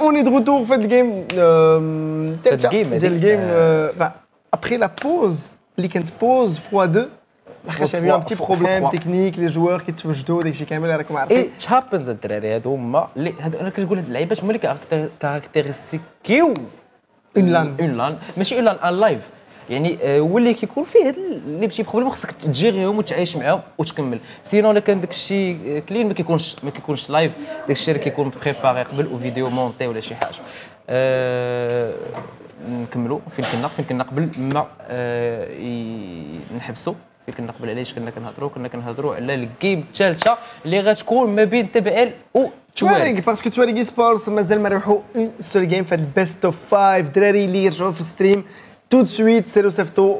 on est de retour في الجيم ديال الجيم après la pause اللي كانت بوز فوا 2 لحقاش هي ان بتي بروبليم تكنيك لي جوار كيتوجدوا داكشي كامل راكم عارفين اي تشابنز الدراري هادو هما اللي انا كنقول هاد اللعيبات هما اللي كاركتيريستيكيو اون لان ماشي اون لان ان لايف يعني هو اللي كيكون فيه هاد لي بتي بروبليم خصك تجيريهم وتعايش معاهم وتكمل سينو الا كان داكشي كلين ما كيكونش لايف داكشي اللي كيكون بريباري قبل وفيديو مونطي ولا شي حاجه نكملوا فين كنا قبل ما نحبسوا فين كنا قبل علاش كنا كنهضروا على الجيم الثالثه اللي غتكون ما بين تي ال و تواريغ باسكو تواريغ سبورتس مازال ما ربحوا اون سول جيم في البيست اوف 5 دراري اللي يرجعوا في الستريم tout de suite صيفطوا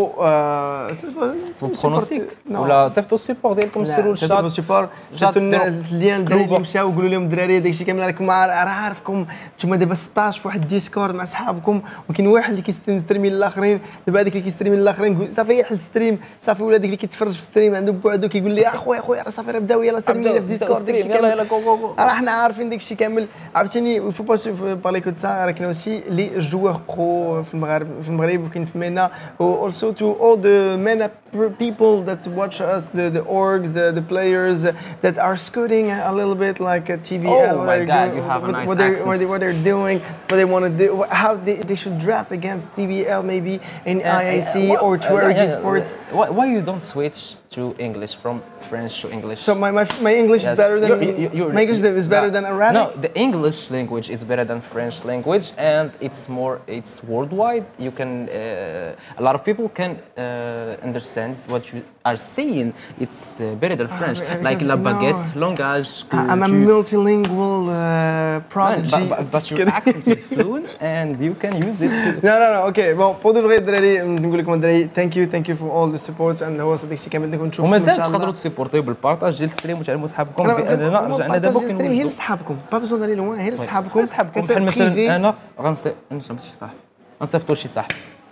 vos pronostic ولا صيفطوا السيبور ديالكم سيروا الشات صيفطوا السيبور شفتوا اللين الدراري اللي مشاو وقولوا لهم الدراري داكشي كامل راكم عارفكم نتوما دابا 16 في واحد الديسكورد مع صحابكم وكاين واحد اللي كيستريمي للاخرين دابا هذاك اللي كيستريمي للاخرين صافي يحل ستريم صافي ولا داك اللي كيتفرج في ستريم عنده بوحدو كيقول لي اخويا راه صافي راه بداو يلاه ستريمي في ديسكورد داكشي كامل يلا كو راه حنا عارفين داكشي كامل عرفتيني فو با بارلي كو سا راه كاين اوسي لي جوار برو في المغرب وكاين في مينا also to all the MENA people that watch us, the orgs, the players that are scooting a little bit like TBL. Oh my God, you have a nice accent. What they're doing, what they want to do, how they should draft against TBL maybe in IAC or Twerk Esports. Why you don't switch to English from French to English? So my English is better than my English is better than Arabic. No, the English language is better than French language, and it's worldwide. You can a lot of people can understand what you are saying. It's better than French, like la baguette, langage. I'm a multilingual prodigy. But your accent is fluent, and you can use it. No. Okay. Bon, pour de vrai, الدراري نقول لكم الدراري thank you for all the supports and هو صديق شي كامل نكون نشوفكم. ومازال تقدروا تسيبورتيو بالبارطاج ديال الستريم وتعلموا صحابكم باننا رجعنا دابا كنقولوا غير صحابكم با بزون دالي لوان غير صحابكم بحال مثلا انا غنصيفط شي صاحب غنصيفطوا لشي صاحب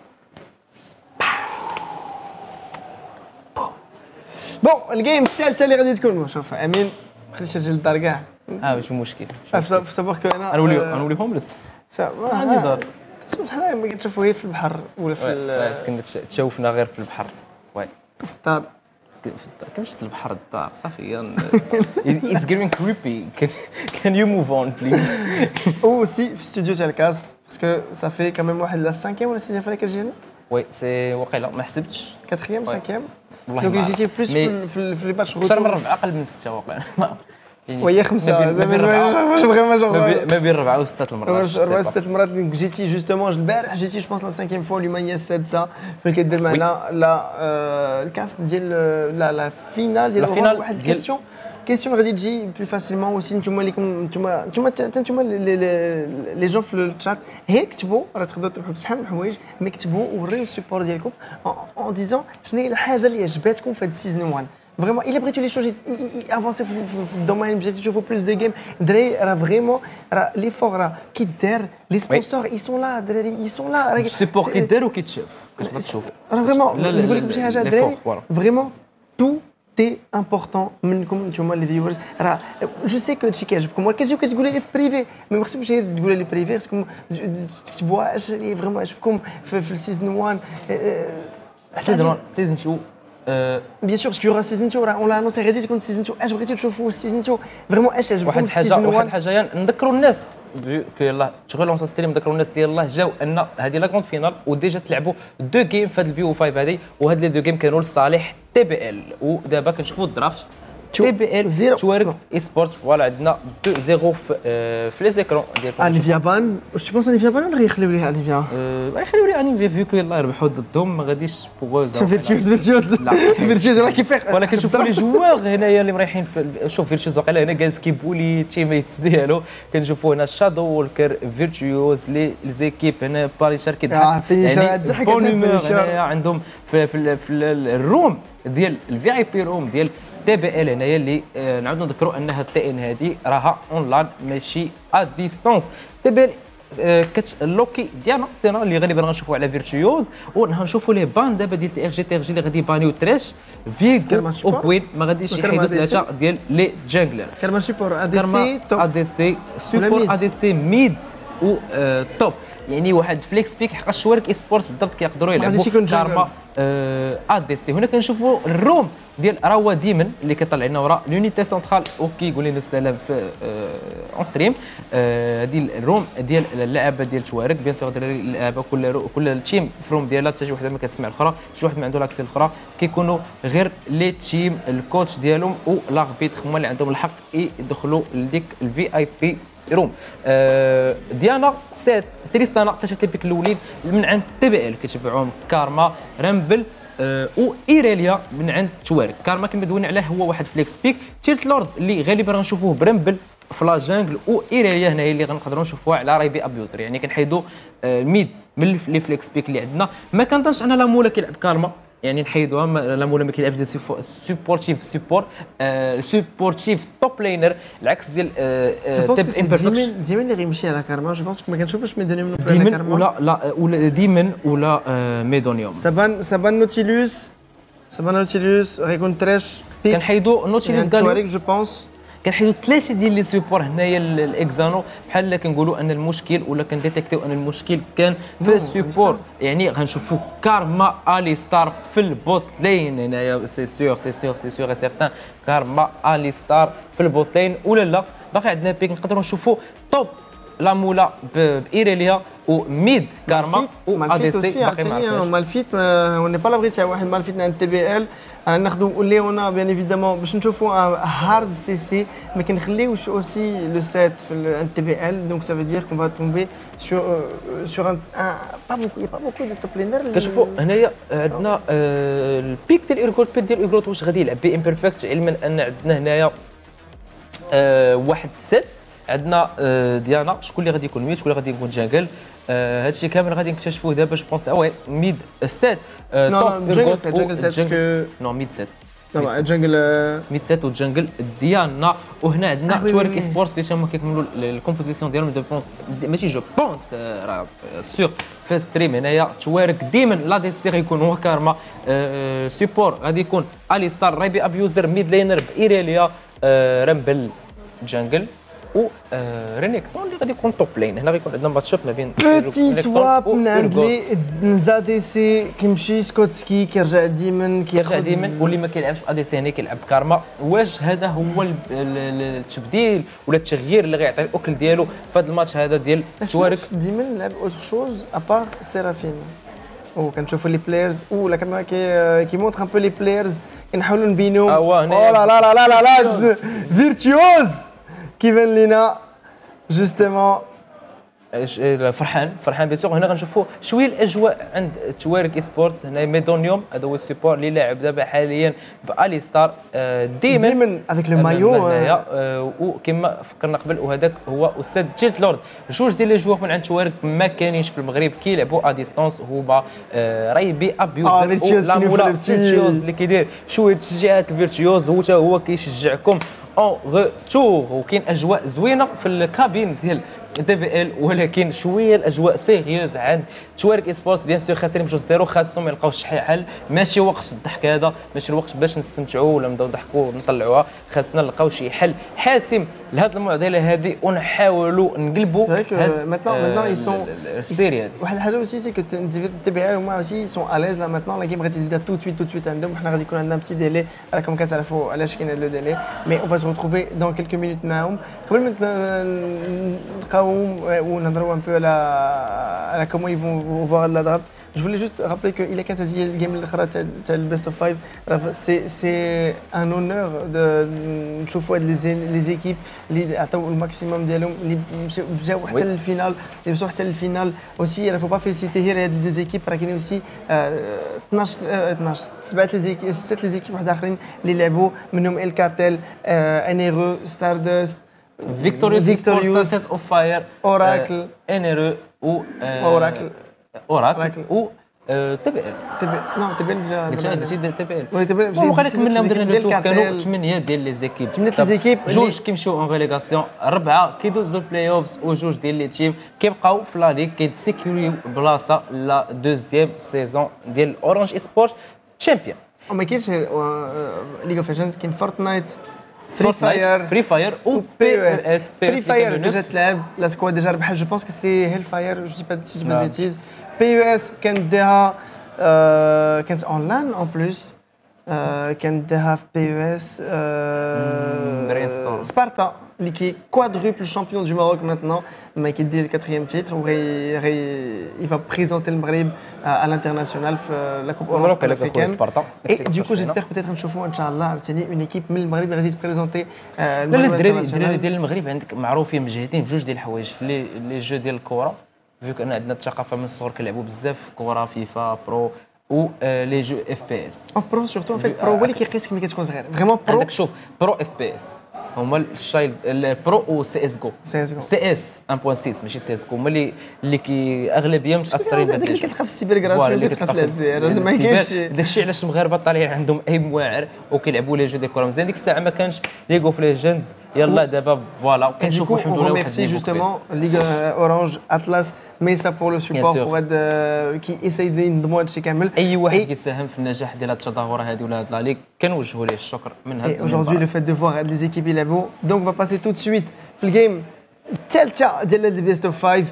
بون الجيم الثالثه اللي غادي تكون شوف امين ما خديتش هاد الدار كاع ماشي مشكل في صباح كو انا غنولي هومليس عندي دار تسمع حنا ما كنشوفوا غير في البحر ولا في كنا تشوفنا غير في البحر وي في الدار كيفاش البحر الدار صافي it's getting creepy can you move on please او سي في استوديو تاع الكاز باسكو صافي كمان واحد لا 5 ولا 6 فايك جينا وي سي واقيلا ما حسبتش 4 5 والله دونك جيتي بلوس في لي ماتش اكثر من 4 اقل من 6 واقيلا وهي 5 ما بين 4 و 6 المرات 4 6 المرات جيتي جوستومون البارح جيتي جو بونس لا 5 فوا اليوم هي السادسه فين كدير معنا لا الكاس ديال لا فينال ديال واحد كيسيون غادي تجي بلو فاسيلمون اوسي نتوما نتوما لي جون في الشات هي كتبوا راه تقدروا تربحوا بشحال من الحوايج مي كتبوا وريو السيبور ديالكم اون ديزون شنو هي الحاجه اللي عجباتكم في هاد السيزون 1 فريمون الا بغيتوا لي شوجي افونسي في الدومين بغيتوا تشوفوا بلوس دو جيم دراري راه فريمون راه لي فور راه كيدار لي سبونسور اي سون لا دراري اي سون لا السيبور كيدار وكيتشاف كتبقى تشوف راه فريمون نقول لكم شي حاجه دراري فريمون تو تي امبورطون منكم نتوما لي فيورز راه جو سي كو هادشي كيعجبكم ولكن كتجيو كتقولوا لي في بريفي ما خصكمش غير تقولوا لي بريفي خصكم تكتبوها اش اللي فريمون عجبكم في السيزون 1 سيزون 2 بيان سور باسكو يورا سيزون 2 راه اون لا انونسي غادي تكون سيزون 2 اش بغيتو تشوفوا السيزون 2 فريمون اش عجبكم في السيزون 1 واحد الحاجه نذكروا الناس كو يلاه شغل لونسا ستريم نذكروا الناس ديال الله جاو ان هذه لا كونت فينال وديجا تلعبوا دو جيم في هذا البي او 5 هذه وهاد لي دو جيم كانوا لصالح تي بي ال ودابا كنشوفوا الدرافت تي بي ال توارك اي سبورتس فوالا عندنا 2-0 في لي زيكرون ديالكم انيفيا بان واش تبونس انيفيا بان ولا غيخليو ليه انيفيا غيخليو ليه انيفيا فيكو يلاه يربحوا ضدهم ما غاديش بوغوزا فيرتيوز راه كيفيق ولكن شوفوا لي جوار هنايا اللي مريحين شوف فيرتيوز واقيلا هنا جالس كيبولي تيميتس ديالو كنشوفوه هنا شادو وولكر فيرتيوز لي زيكيب هنا باريشار كيضحك يعني بون هنايا عندهم في الروم ديال الفي اي بي روم ديال تي بي ال هنايا اللي نعاودوا نذكروا ان هاد التي ان هذه راها اونلاين ماشي ا ديستونس تي بي ال اللوكي ديالنا اللي غالبا غنشوفوا على فيرتيوز، وغنشوفوا ليه بان دابا ديال تي ار جي اللي غادي يبانيو تريش فيغو وكوين، ما غاديش يحيدوا ثلاثه ديال لي جانجلر. كارما سيبور ا دي سي توب، ا دي سي سيبور ا دي سي ميد و توب، يعني واحد فليكس بيك حق الشوارك اي سبورت بالضبط كيقدروا يلعبوا كارما ا دي سي. هنا كنشوفوا الروم ديال روا ديمن اللي كيطلع لنا وراء لونيتي سنترال وكيقول لنا السلام في اون ستريم. هذه الروم ديال اللعبه ديال الشوارك بيان سور اللعبه كل تيم فروم ديالها حتى شي وحده ما كتسمع الاخرى، شي واحد ما عنده لاكسي الاخرى، كيكونوا غير لي تيم الكوتش ديالهم والاربيتر هما اللي عندهم الحق يدخلوا لديك الفي اي بي روم. ديانا سيت تريستانا اكتشفت البيك الاولين من عند تي بي ال، كيتبعوهم كارما رامبل و ايريليا من عند توارك. كارما كما دوينا عليه هو واحد فليكس بيك. تيرت لورد اللي غالبا غنشوفوه برامبل في لا جانجل، و ايريليا هنا هي اللي غنقدروا نشوفوها على رايبي ابيوزر، يعني كنحيدوا الميد من لي فليكس بيك اللي عندنا. ما كنظنش ان لامولا كيلعب كارما، يعني نحيدوها، لامولا ما كيلعبش سوبورتيف سوبورتيف توب لينر العكس ديال تيب امبيرفكت. ديما اللي غيمشي على كارما جو بونس ما كنشوفش ميدونيوم على كارما ولا ديمن ولا ميدونيوم. سابان نوتيلوس غيكون تريش كنحيدوا نوتيلوس غاليو جو بونس، كنحيدوا ثلاثه ديال لي سوبور هنايا الاكزانو، بحال كنقولوا ان المشكل ولا كنديتيكتيو ان المشكل كان في السوبور. يعني غنشوفوا كارما الي ستار في البوت لين هنايا، سي سيغ سيغتان كارما الي ستار في البوت لين، ولا لا باقي عندنا بيك نقدروا نشوفوا توب لامولا بايريليا وميد كارما و ا دي سي. باقي مالفيت اون با لابغي تاع واحد مالفيت عند تي بي ال، ناخذوا ليونا بيان ايفيدامون باش نشوفوا هارد سي سي، ما كنخليوش اوسي لو سيت في تي بي ال، دونك سا فو دير كون فا تومبي سور ان با بوكو دو توب لينر. كنشوفوا هنايا عندنا البيك ديال ايرغوت، بيك ديال ايرغوت واش غادي يلعب بي امبيرفكت، علما ان عندنا هنايا واحد السيت عندنا ديانا شكون اللي غادي يكون ميد شكون اللي غادي يكون جانجل. هادشي كامل غادي نكتشفوه دابا. جو بونس وي ميد سيت توب جانجل سيت نو ميد سيت جانجل ميد سيت وجانجل ديانا. وهنا عندنا توارك اي سبورتس اللي هما كيكملوا الكومبوزيسيون ديالهم. جو بونس ماشي جو بونس راه سيغ في ستريم هنايا توارك ديما لا دي سي غيكون هو كارما، سيبور غادي يكون الي ستار رايبي ابيوزر ميد لينر بايريليا رامبل جانجل و رينيكتون اللي غادي يكون توب لين. هنا غيكون عندنا ماتش ما بين بوتي سواب من عند لي زادي سي كيمشي سكوتسكي كيرجع ديمن واللي ما كيلعبش ادي سي هنا كيلعب كارما. واش هذا هو التبديل ولا التغيير اللي غيعطي الاكل ديالو في هذا الماتش هذا ديال توارك؟ ديمن لعب اوتر شوز ابار سيرافين، وكنشوفوا لي بلايرز ولا كما كيمونطر ان بو لي بلايرز كنحاولوا نبينوا او لا لا لا لا لا فيرتيوز كيبان لينا جوستومون فرحان بيان سور. هنا غنشوفوا شويه الاجواء عند توارك اي سبورتس. هنا ميدونيوم هذا هو السيبور اللي لاعب دابا حاليا بالي ستار ديمن افيك لو مايو هنايا، وكما فكرنا قبل وهذاك هو استاذ تيرت لورد. جوج ديال لي جوار من عند توارك ما كاينينش في المغرب كيلعبوا ا ديستونس، هما رايبي ابيوزر ولا فيرتيوز اللي كيدير شويه تشجيعات الفيرتيوز، هو كيشجعكم اون روتور. وكاين اجواء زوينه في الكابين ديال دي بي ال، ولكن شويه الاجواء سيريوز عند توارك اي سبورتس. بيان سور خاسرين يمشيو زيرو، خاصهم ما يلقاوش شي حل. ماشي وقت الضحك هذا، ماشي الوقت باش نستمتعوا ولا نبداو نضحكوا ونطلعوها. خاصنا نلقاو شي حل حاسم لهاد المعضله هذه ونحاولوا نقلبوا maintenant ils sont السيري هذه. واحد الحاجه aussi c'est que تي بي ال هما aussi sont à l'aise là maintenant. لا جيم غادي تبدا tout de suite عندهم، حنا غادي يكون عندنا بتي ديلي راكم كتعرفوا علاش كاين هذا لو ديلي، مي on va se retrouver dans quelques minutes معاهم. قبل ما نلقاوهم ونهضروا un peu على comment ils vont voir la draft. Je voulais juste rappeler que il a كانت هذه الجيم الاخرى تاع البيست اوف 5. سي ان اونور نشوفوا هاد لي زيكيب اللي عطاو الماكسيموم ديالهم، اللي جاو حتى للفينال، اللي وصلوا حتى للفينال اوسي. راه فو با فيليسيتي غير هاد لي زيكيب، راه كاينين اوسي 12 7 لي زيكيب 6 لي زيكيب واحد اخرين اللي لعبوا، منهم ال كارتيل، انيرو، ستاردست، فيكتوريوس، سانسيت اوف فاير، اوراكل، انيرو و اوراكل و تي بي ال نو تي بي ال جا تي بي ال وي تي بي ال وقالك منهم درنا لو تور كانوا 8 ديال لي زيكيب 8 لي زيكيب جوج كيمشيو اون ريليغاسيون 4 كيدوزو البلاي اوفز وجوج ديال لي تيم كيبقاو في لا ليغ كيتسيكوريو بلاصه لا دوزيام سيزون ديال اورانج اي سبورت تشامبيون. وما كاينش ليغ اوف ليجندز، كاين فورتنايت، فري فاير و بي اس فري فاير ديجا تلعب لا سكواد ديجا ربح جو بونس كو سيتي هيل فاير جو دي با سي جو با بيتيز. بي يو اس كانت ديها كانت اونلاين اون بلوس كانت ديها في بي يو اس سبارتا اللي كي كوادروبل شامبيون دو ماروك مانتنون ما كيدير الكاتريام تيتر وغي يفا بريزونتي المغرب à l'international في لا كوب اورانج افريكان. اي دوكو جيسبيغ بوتيتر نشوفوا ان شاء الله عاوتاني اون ايكيب من المغرب اللي غادي تبريزونتي. لا الدراري ديال المغرب عندك معروفين مجهدين في جوج ديال الحوايج في لي جو ديال الكره فيو كان عندنا الثقافه من الصغر كنلعبوا بزاف كره فيفا برو و لي جو اف بي اس برو سورتو ان فيت برو هو اللي كيقيسك ملي كتكون صغير فريمون برو. عندك شوف برو اف بي اس هما الشايلد البرو و سي اس جو سي اس 1.6 ماشي سي اس جو هما اللي كي اغلبيه متاثرين هذاك اللي كتلقى في السيبر كراس اللي كتلقى تلعب فيه راه ما كاينش داكشي علاش المغاربه طالعين عندهم ايم واعر وكيلعبوا لي جو دي كره مزيان. ديك الساعه ما كانش ليغ اوف ليجندز يلا دابا فوالا كنشوفوا الحمد لله واحد جوستومون ليغ اورانج اتلاس ميسا بور لو سيبور وهاد كي ايساي ينظموا هادشي كامل. اي واحد كيساهم في النجاح ديال هاد التظاهره هذه ولا هاد لا ليغ كنوجهوا ليه الشكر من هاد aujourd'hui le fait de voir هاد لي زيكيب يلعبوا دونك va passer tout de suite في الجيم الثالثه ديال البيست اوف 5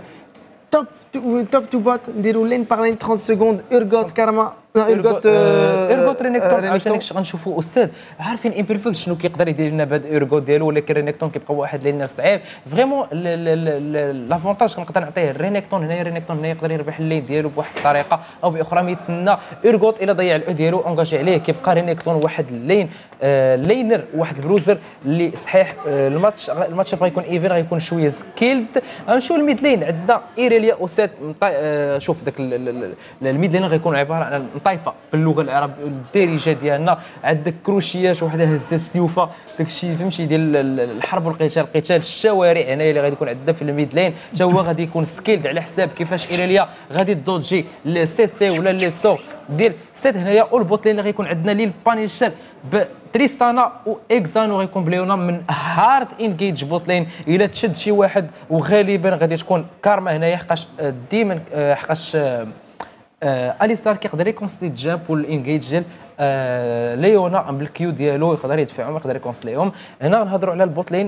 توب تو بوت نديروا لين بار لين 30 سكوند اورغوت كارما اورغوت رينيكتون عشان غنشوفوا استاذ عارفين امبيرفكت شنو كيقدر يدير لنا بهذا اورغوت ديالو ولكن رينيكتون كيبقى واحد لينر صعيب فريمون. لافونتاج كنقدر نعطيه الرينيكتون هنايا يقدر يربح اللين ديالو بواحد الطريقه او باخرى ما يتسنى اورغوت الا ضيع الاو ديالو اونجاجي عليه كيبقى رينيكتون واحد اللين لينر واحد البروزر اللي صحيح الماتش بغا يكون ايفن غيكون شويه سكيلد. غنمشيو للميد لين عندنا ايريليا وسات شوف داك الميد لين غيكون عباره عن طايفه باللغه العربيه الدارجه ديالنا. عندك كروشيات وحده هزه السيوفه داكشي فهمتي ديال الحرب والقتال قتال الشوارع هنايا اللي غادي يكون عندنا في الميد لين حتى هو غادي يكون سكيلد على حساب كيفاش ايريليا غادي تدوجي لي سي سي ولا لي سو ديال سيت هنايا. والبوت لين اللي غيكون عندنا لي البانيشر بتريستانا واكزانو غيكون بليونا من هارد انجيج بوت لين الا تشد شي واحد وغالبا غادي تكون كارما هنايا حقاش ديما حقاش اليستار كيقدر يكونسلي جاب والانجيج ديال ليونا بالكيو ديالو يقدر يدفعهم يقدر يكونسليهم. هنا غنهضروا على البوت لين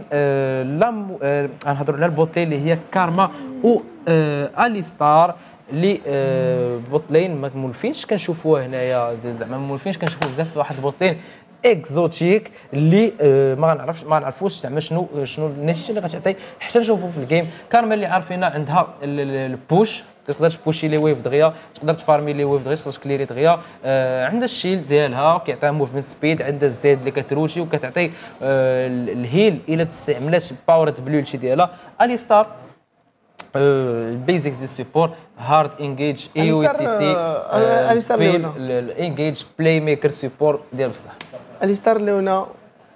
غنهضروا على البوت لين اللي هي كارما و اليستار اللي بوت لين ما مولفينش كنشوفوه هنايا زعما مولفينش كنشوفوا بزاف واحد البوت لين اكزوتيك اللي ما نعرفوش زعما شنو النتيجه اللي غتعطي حتى نشوفوا في الجيم. كارما اللي عارفينها عندها البوش تقدر تبوشي لي ويف دغيا تقدر تفارمي لي ويف دغيا تقدر تكليري دغيا. عندها الشيلد ديالها كيعطيها موفمنت سبيد عندها الزيد اللي كتروشي وكتعطي الهيل الا استعملات باور بلولتي ديالها. اليستار البيزكس ديال السيبور هارد انجيج اي او سي سي اليستار ليونا الانجيج بلاي ميكر سيبور ديال بصح اليستار ليونا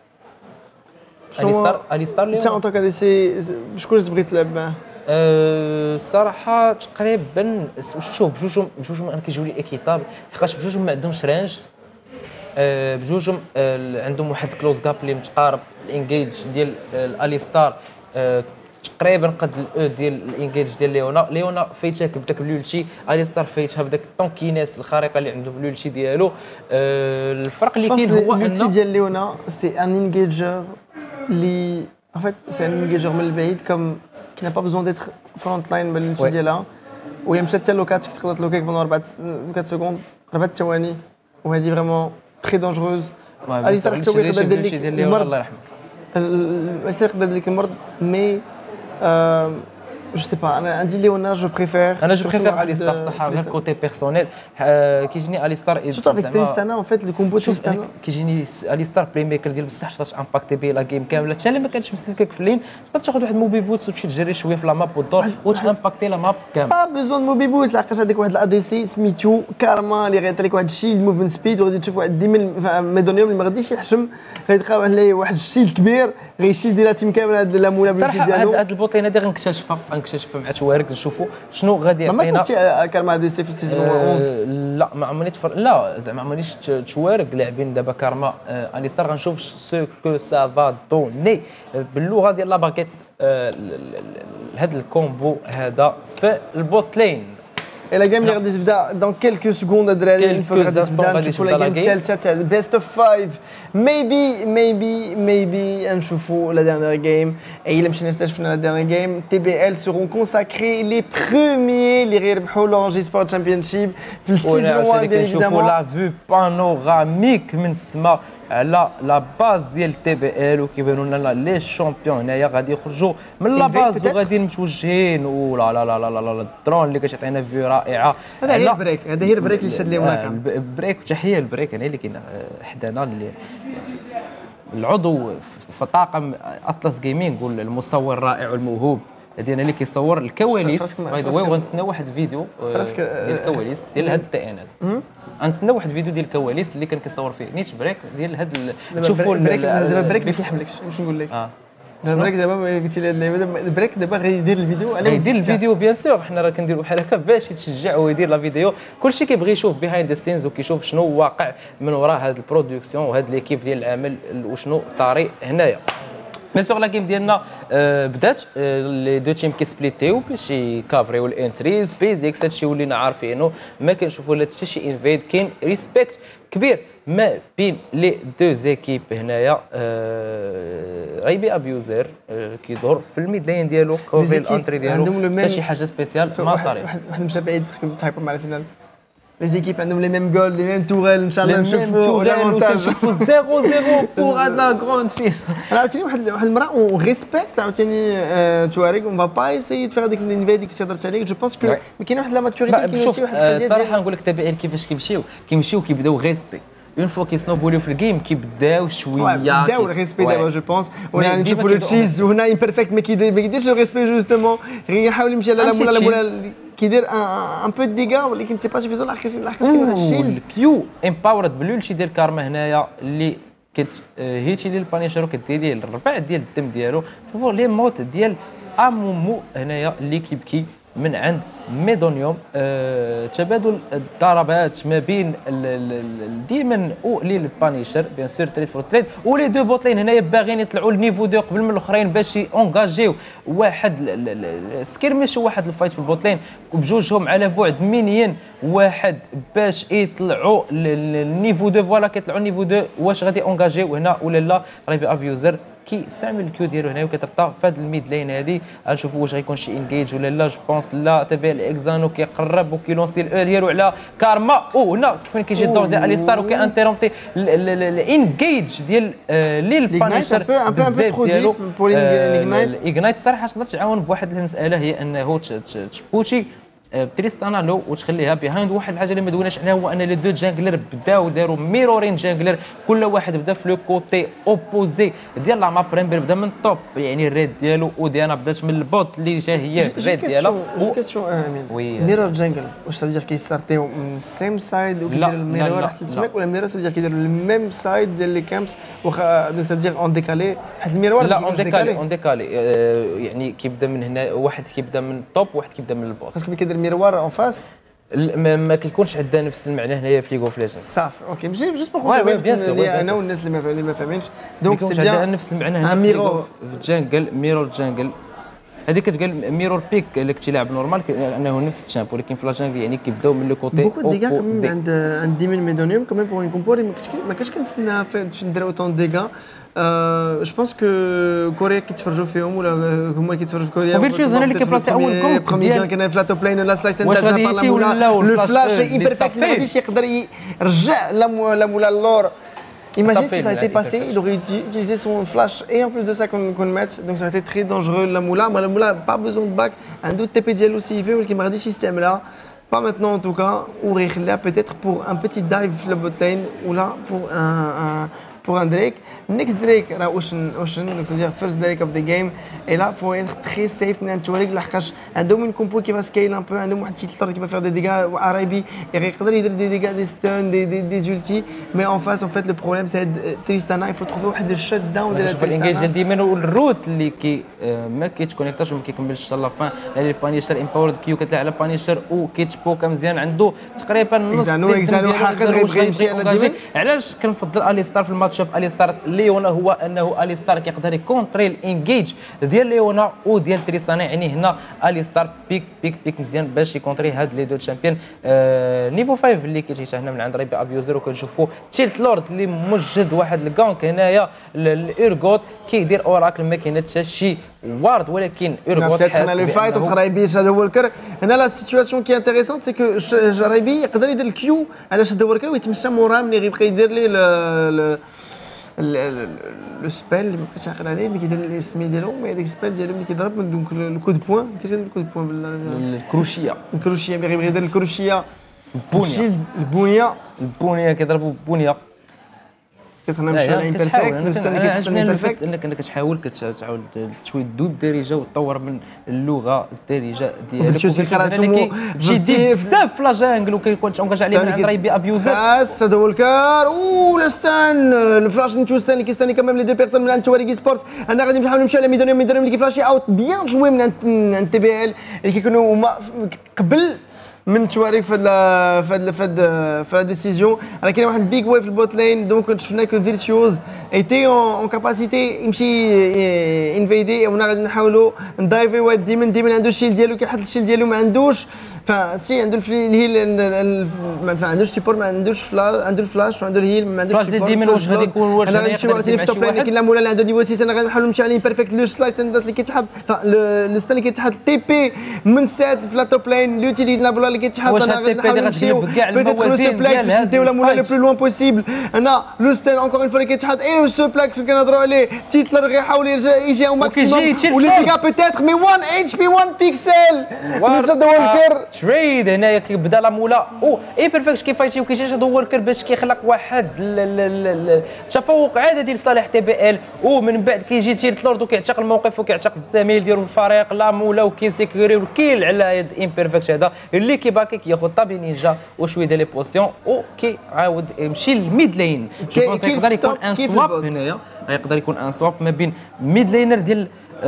اليستار ليونا انت اون دي سي شكون تبغي تلعب معاه؟ الصراحه تقريبا شوف بجوجهم انا كيجيو لي ايكيتابل حيت بجوجهم ما عندهمش رانج بجوجهم عندهم واحد كلوز جاب اللي متقارب. الانجيج ديال اليستار تقريبا قد الاو ديال الانجيج ديال ليونا فايتها بداك بلولتي اليستار فايتها بداك الطونكيناس الخارقه اللي عنده بلولتي ديالو. الفرق اللي كاين هو ان البلولتي ديال ليونا سي ان انجيجور اللي en fait c'est un engager من البعيد comme qui n'a pas besoin d'être front line بالنتي ديالها وهي مشات حتى لوكات تقدر تلوكيك فون 4 سكوند 4 ثواني وهذه فريمون تري دونجروز. اليستار حتى هو يقدر يدير لك المرض الله يرحمه اليستار يقدر يدير لك المرض مي جو سي با انا عندي ليونا جو بريفير اليستار صح غير كوتي بيرسونيل كيجيني اليستار سورتو افيك تريستانا اون فيت لي كومبو تريستانا كيجيني اليستار بلاي ميكر ديال بصح تقدر امباكتي به لا جيم كامله حتى اللي ما كانش مسلكك في اللين تقدر تاخذ واحد موبي بوتس وتمشي تجري شويه في لا ماب وتدور وتامباكتي لا ماب كامله. با بيزون موبي بوتس لحقاش هذيك واحد الا دي سي سميتو كارما اللي غيعطي لك واحد الشيء موفمنت سبيد وغادي تشوف واحد ديما ميدونيوم اللي ما غاديش يحشم غيتقاو عليه واحد الشيء كبير غيشيل ديال تيم كامل هاد لا مولابيلتي ديالو. هاد البوطين هادي غنكتشفها مع توارك نشوفوا شنو غادي يعطينا. ما كنتش كان مع دي سي في السيزون 11. لا ما عمرني لا زعما ما عمرنيش توارك لاعبين دابا كارما انيستار غنشوف سو كو سا فا دوني باللغه ديال لا باكيت هاد الكومبو هذا في البوت لين. لا جيم اللي غادي تبدا دون كيلكو سكوند الدراري الفوق غادي تبدا نشوفوا لا جيم الثالثه تاع بيست اوف 5 ميبي نشوفوا لا ديرنيير جيم. اي الا مشينا شفنا لا ديرنيير جيم تي بي ال سيرون كونساكري لي بروميير اللي غيربحوا لونجي سبورت تشامبيونشيب في السيزون 1 بيان ايفيدامون. لا فيو بانوراميك من السما على لا باز ديال تي بي ال وكيبانوا لنا لي شامبيون هنايا غادي يخرجوا من لا باز وغادي متوجهين لا لا لا لا لا الدرون اللي كتعطينا فيو رائعه. هذا هي البريك اللي شاد ليهم هناك البريك وتحيه البريك انا اللي كاين حدانا اللي العضو في طاقم اطلس جيمنج والمصور الرائع والموهوب هذه اللي كيصور الكواليس. وغنتسناو واحد الفيديو ديال الكواليس ديال هاد التي ان هذا. غنتسناو واحد الفيديو ديال الكواليس اللي كان كيصور فيه نيت بريك ديال هاد تشوفوا دابا بريك ما كيحملكش باش نقول لك. بريك دابا قلتي لي هاد اللعيبه بريك دابا غيدير الفيديو غيدير الفيديو بيان سور. حنا راه كنديروا بحال هكا باش يتشجع ويدير لا فيديو. كلشي كيبغي يشوف بيهايند ذا سينز وكيشوف شنو واقع من وراء هاد البرودكسيون وهاد ليكيب ديال العمل وشنو طاري هنايا. بيان سور لا جيم ديالنا بدات لي دو تيم كيسبليتيو باش يكافريو الانتريز بيزيكس. هادشي ولينا عارفينه ما كنشوفوا لا حتى شي انفيد. كاين ريسبكت كبير ما بين لي دو زيكيب هنايا. غيبي ابيوزر كيدور في الميدلاين ديالو كوفي الانتري ديالو حتى شي حاجه سبيسيال ما طريق. واحد مشى بعيد باسكو تايبر مع الفينال. لي زيكيب عندهم لي ميم جول لي ميم توريل ان شاء الله نشوفوا نشوفوا 0-0 بور هاد لا غروند فين. انا عاوتاني واحد المراه اون ريسبكت عاوتاني تواريك اون با ايسيي دو فيغ ديك لينفيدي كي تهضرت عليك. جو بونس كو ما كاين واحد لا ماتوريتي كاين شي واحد الحاجه صراحه نقول لك تابعين كيفاش كيمشيو كيبداو ريسبي اون فوا كيسنوبوليو في الجيم كيبداو شويه بداو الريسبي دابا جو بونس. وهنا نشوفوا لو تشيز وهنا امبيرفكت ما كيديرش لو ريسبي جوستومون غير يحاول يمشي على لا مولا كيدير ان بو ديغا ولكن سي با سوفيزون لحقاش كاين واحد الشيء. الكيو امباورد بالولشي ديال كارما هنايا اللي هيتي ديال البانيشر وكدير ليه الربع ديال الدم ديالو. شوفوا لي موت ديال امومو هنايا اللي كيبكي من عند ميدونيوم. تبادل الضربات ما بين الديمن ولي البانيشر بيان سور تريد فور تريد. ولي دو بوطلين هنايا باغيين يطلعوا للنيفو دو قبل من الاخرين باش يونجاجيو واحد سكيرميش وواحد الفايت في البوطلين بجوجهم على بعد مينيين واحد باش يطلعوا للنيفو دو. فوالا كيطلعوا النيفو دو واش غادي يونجاجيو هنا ولا لا. رايبي ابيوزر كيستعمل الكيو ديالو هنا وكترطا في هذا الميد لين هذه. غنشوفوا واش غيكون شي انجيج ولا لا. جو بونس لا تبع الاكزانو كيقرب وكيلونسي الاو ديالو على كارما. هنا كيفاش كيجي الدور ديال اليستار وكيانتيرومتي الانجيج ديال ليل بانيشر بزاف ديالو. الاغنايت صراحه تقدر تعاون بواحد المساله هي انه تشبوتي تريستانا لو وتخليها بيهايند. واحد الحاجه اللي ما دوناش عليها هو ان لي دو جانجلر بداو داروا ميرورين جانجلر كل واحد بدا في لو كوتي اوبوزي ديال لا ماب. ريمبل بدا من الطوب يعني الريد ديالو وديانا بدات من البوت اللي جا هي الريد ديالها. كيسيون امين ميرور جانجل واش صدير كيستارتيو من سيم سايد وكيديروا الميرور حتى تماك ولا الميرور صدير كيديروا الميم سايد ديال لي كامبس واخا صدير اون ديكالي حيت الميرور لا اون ديكالي يعني كيبدا من هنا واحد كيبدا من الطوب وواحد كيبدا من البوت. باسكو كيدير ميروار اون فاس ما كيكونش عندنا نفس المعنى هنايا في ليغ اوف ليجندز. صافي اوكي ماشي جوست بور بيان سور انا والناس اللي ما فاهمينش دونك سي بيان نفس المعنى هنا في جانجل ميرور جانجل. هذيك كتقال ميرور بيك اللي كنتي لاعب نورمال انه نفس الشامب ولكن في لاجانجل يعني كيبداو من لو كوتي بوكو ديغا عند ديمين ميدونيوم كمان بور كومبوري ما كنتش كنتسنى فاش ندير اوتون ديغا. جو بونس كو كوريا كيتفرجوا فيهم ولا هما كيتفرجوا في كوريا. وفيرتشوز انا اللي كيبلاصي اول كونت بروميير كان في لاتو بلاين لا سلايس دازنا بارلا لو فلاش ايبرفكت ما غاديش يقدر يرجع لا مولا اللور. Imagine si ça a été passé, il aurait utilisé son flash et en plus de ça qu'on mette, donc ça aurait été très dangereux. La moula pas besoin de back, un doute TP diallo s'il veut, qui m'a dit système là, pas maintenant en tout cas, ou là peut-être pour un petit dive le bot lane ou là pour pour un Drake. Next Drake راه Ocean donc c'est-à-dire first Drake of the game et là faut être très safe من التواريك لحقاش عندهم une compo qui va scale un peu عندهم واحد تيتلر qui va faire des dégâts وعرايبي يقدر يدير des dégâts des stuns des ultis mais en face en fait le problème c'est Tristana il faut trouver واحد الشت داون ديال Tristana الانجيج ديما والروت اللي كي ما كيتكونيكتاش وما كيكملش حتى لافان اللي بانيشر امباورد كيو كتلعب على بانيشر وكيتشبوكا مزيان عنده تقريبا نص اكزانو حاقد غيبغي يمشي على الديفن. علاش كنفضل اليستار في الماتش اب اليستار ليونا هو انه اليستار كيقدر يكونتري الانجيج ديال ليونا وديال تريستانا يعني هنا اليستار بيك مزيان باش يكونتري هاد لي دو تشامبيون نيفو 5 اللي كيجي هنا من عند ريبي ابيوزر وكنشوفوا تيلت لورد اللي موجد واحد الكونك هنايا الايرغوت كيدير اوراكل ما كاين حتى شي وارد ولكن ايرغوت حنا لو فايت entre رايبي هذا هو الكر هنا لا سيتوياسيون كي انتريسونت سي كو رايبي يقدر يدير الكيو على شد الوركر ويتمشى موراه ملي غيبقى يدير ليه لو سبيل اللي ما بقيتش عاقل عليه ملي كيدير الاسم ديالو مي هذاك السبيل ديالو ملي كيضرب دونك الكود بوان كيفاش كيدير الكود بوان الكروشيه ملي غيبغي يدير الكروشيه البونيه كيضربوا بونيه كيفنا مشى على امبيرفكت نستنى امبيرفكت انك كتحاول شويه تذوب الدارجه وتطور من اللغه الدارجه ديالك تمشي دير بزاف في لا جانجل وكيكون تونكاج عليه من عند رايبي ابيوزر هذا هو الكار لاستان الفلاش نتو ستان اللي كيستاني كمان لي دو بيرسون من عند تواريكي سبورتس انا غادي نحاول نمشي على ميدانيوم اللي كيفلاشي اوت بيان جوي من عند تي بي ال اللي كيكونوا هما قبل من تواريك في la ديسيزيون راه كاين واحد بيج واي في البوت لين دونك شفنا كو فيرتوز ايتي اون كاباسيتي يمشي انفيدي ونا غادي نحاولوا ندايفي واحد ديما عنده الشيل ديالو كيحط الشيل ديالو ما عندوش فسي عنده الهيل ما عندوش سيبور ما عندوش عنده الفلاش وعنده الهيل ما عندوش سيبور ديما واش غادي يكون واش انا غنمشي وقت في توب لين كاين لا مولا اللي عنده نيفو 6 انا غنحاول نمشي على بيرفكت لو سلايس اللي كيتحط لو ستان اللي كيتحط تي بي من ساد في لا توب لين لوتي لا بولا اللي كيتحط انا غنحاول نمشيو بيتيت لو سوبلكس باش نديو لا مولا لو بلو لوان بوسيبل انا لو ستان اونكور اون فوا اللي كيتحط اي لو سوبلكس اللي كنهضروا عليه تيتلر غيحاول يرجع يجي او ماكسيموم ولي ديغا بيتيتر مي 1 اتش بي 1 بيكسل واش هذا هو الكر تريد هنايا كيبدا لا مولا اي بيرفكت كيفايتي وكيجي هذا هو الكر باش كيخلق واحد التفوق عددي لصالح تي بي ال ومن بعد كيجي تيلت لورد وكيعتق الموقف وكيعتق الزميل ديالو الفريق لا مولا وكيسيكوري وكيل على يد امبيرفكت هذا اللي كيباكي كياخذ طابي نينجا وشويه ديال لي بوسيون وكيعاود يمشي للميد لين جو بونس يقدر يكون ان سواب هنايا يقدر يكون ان سواب ما بين ميد لينر ديال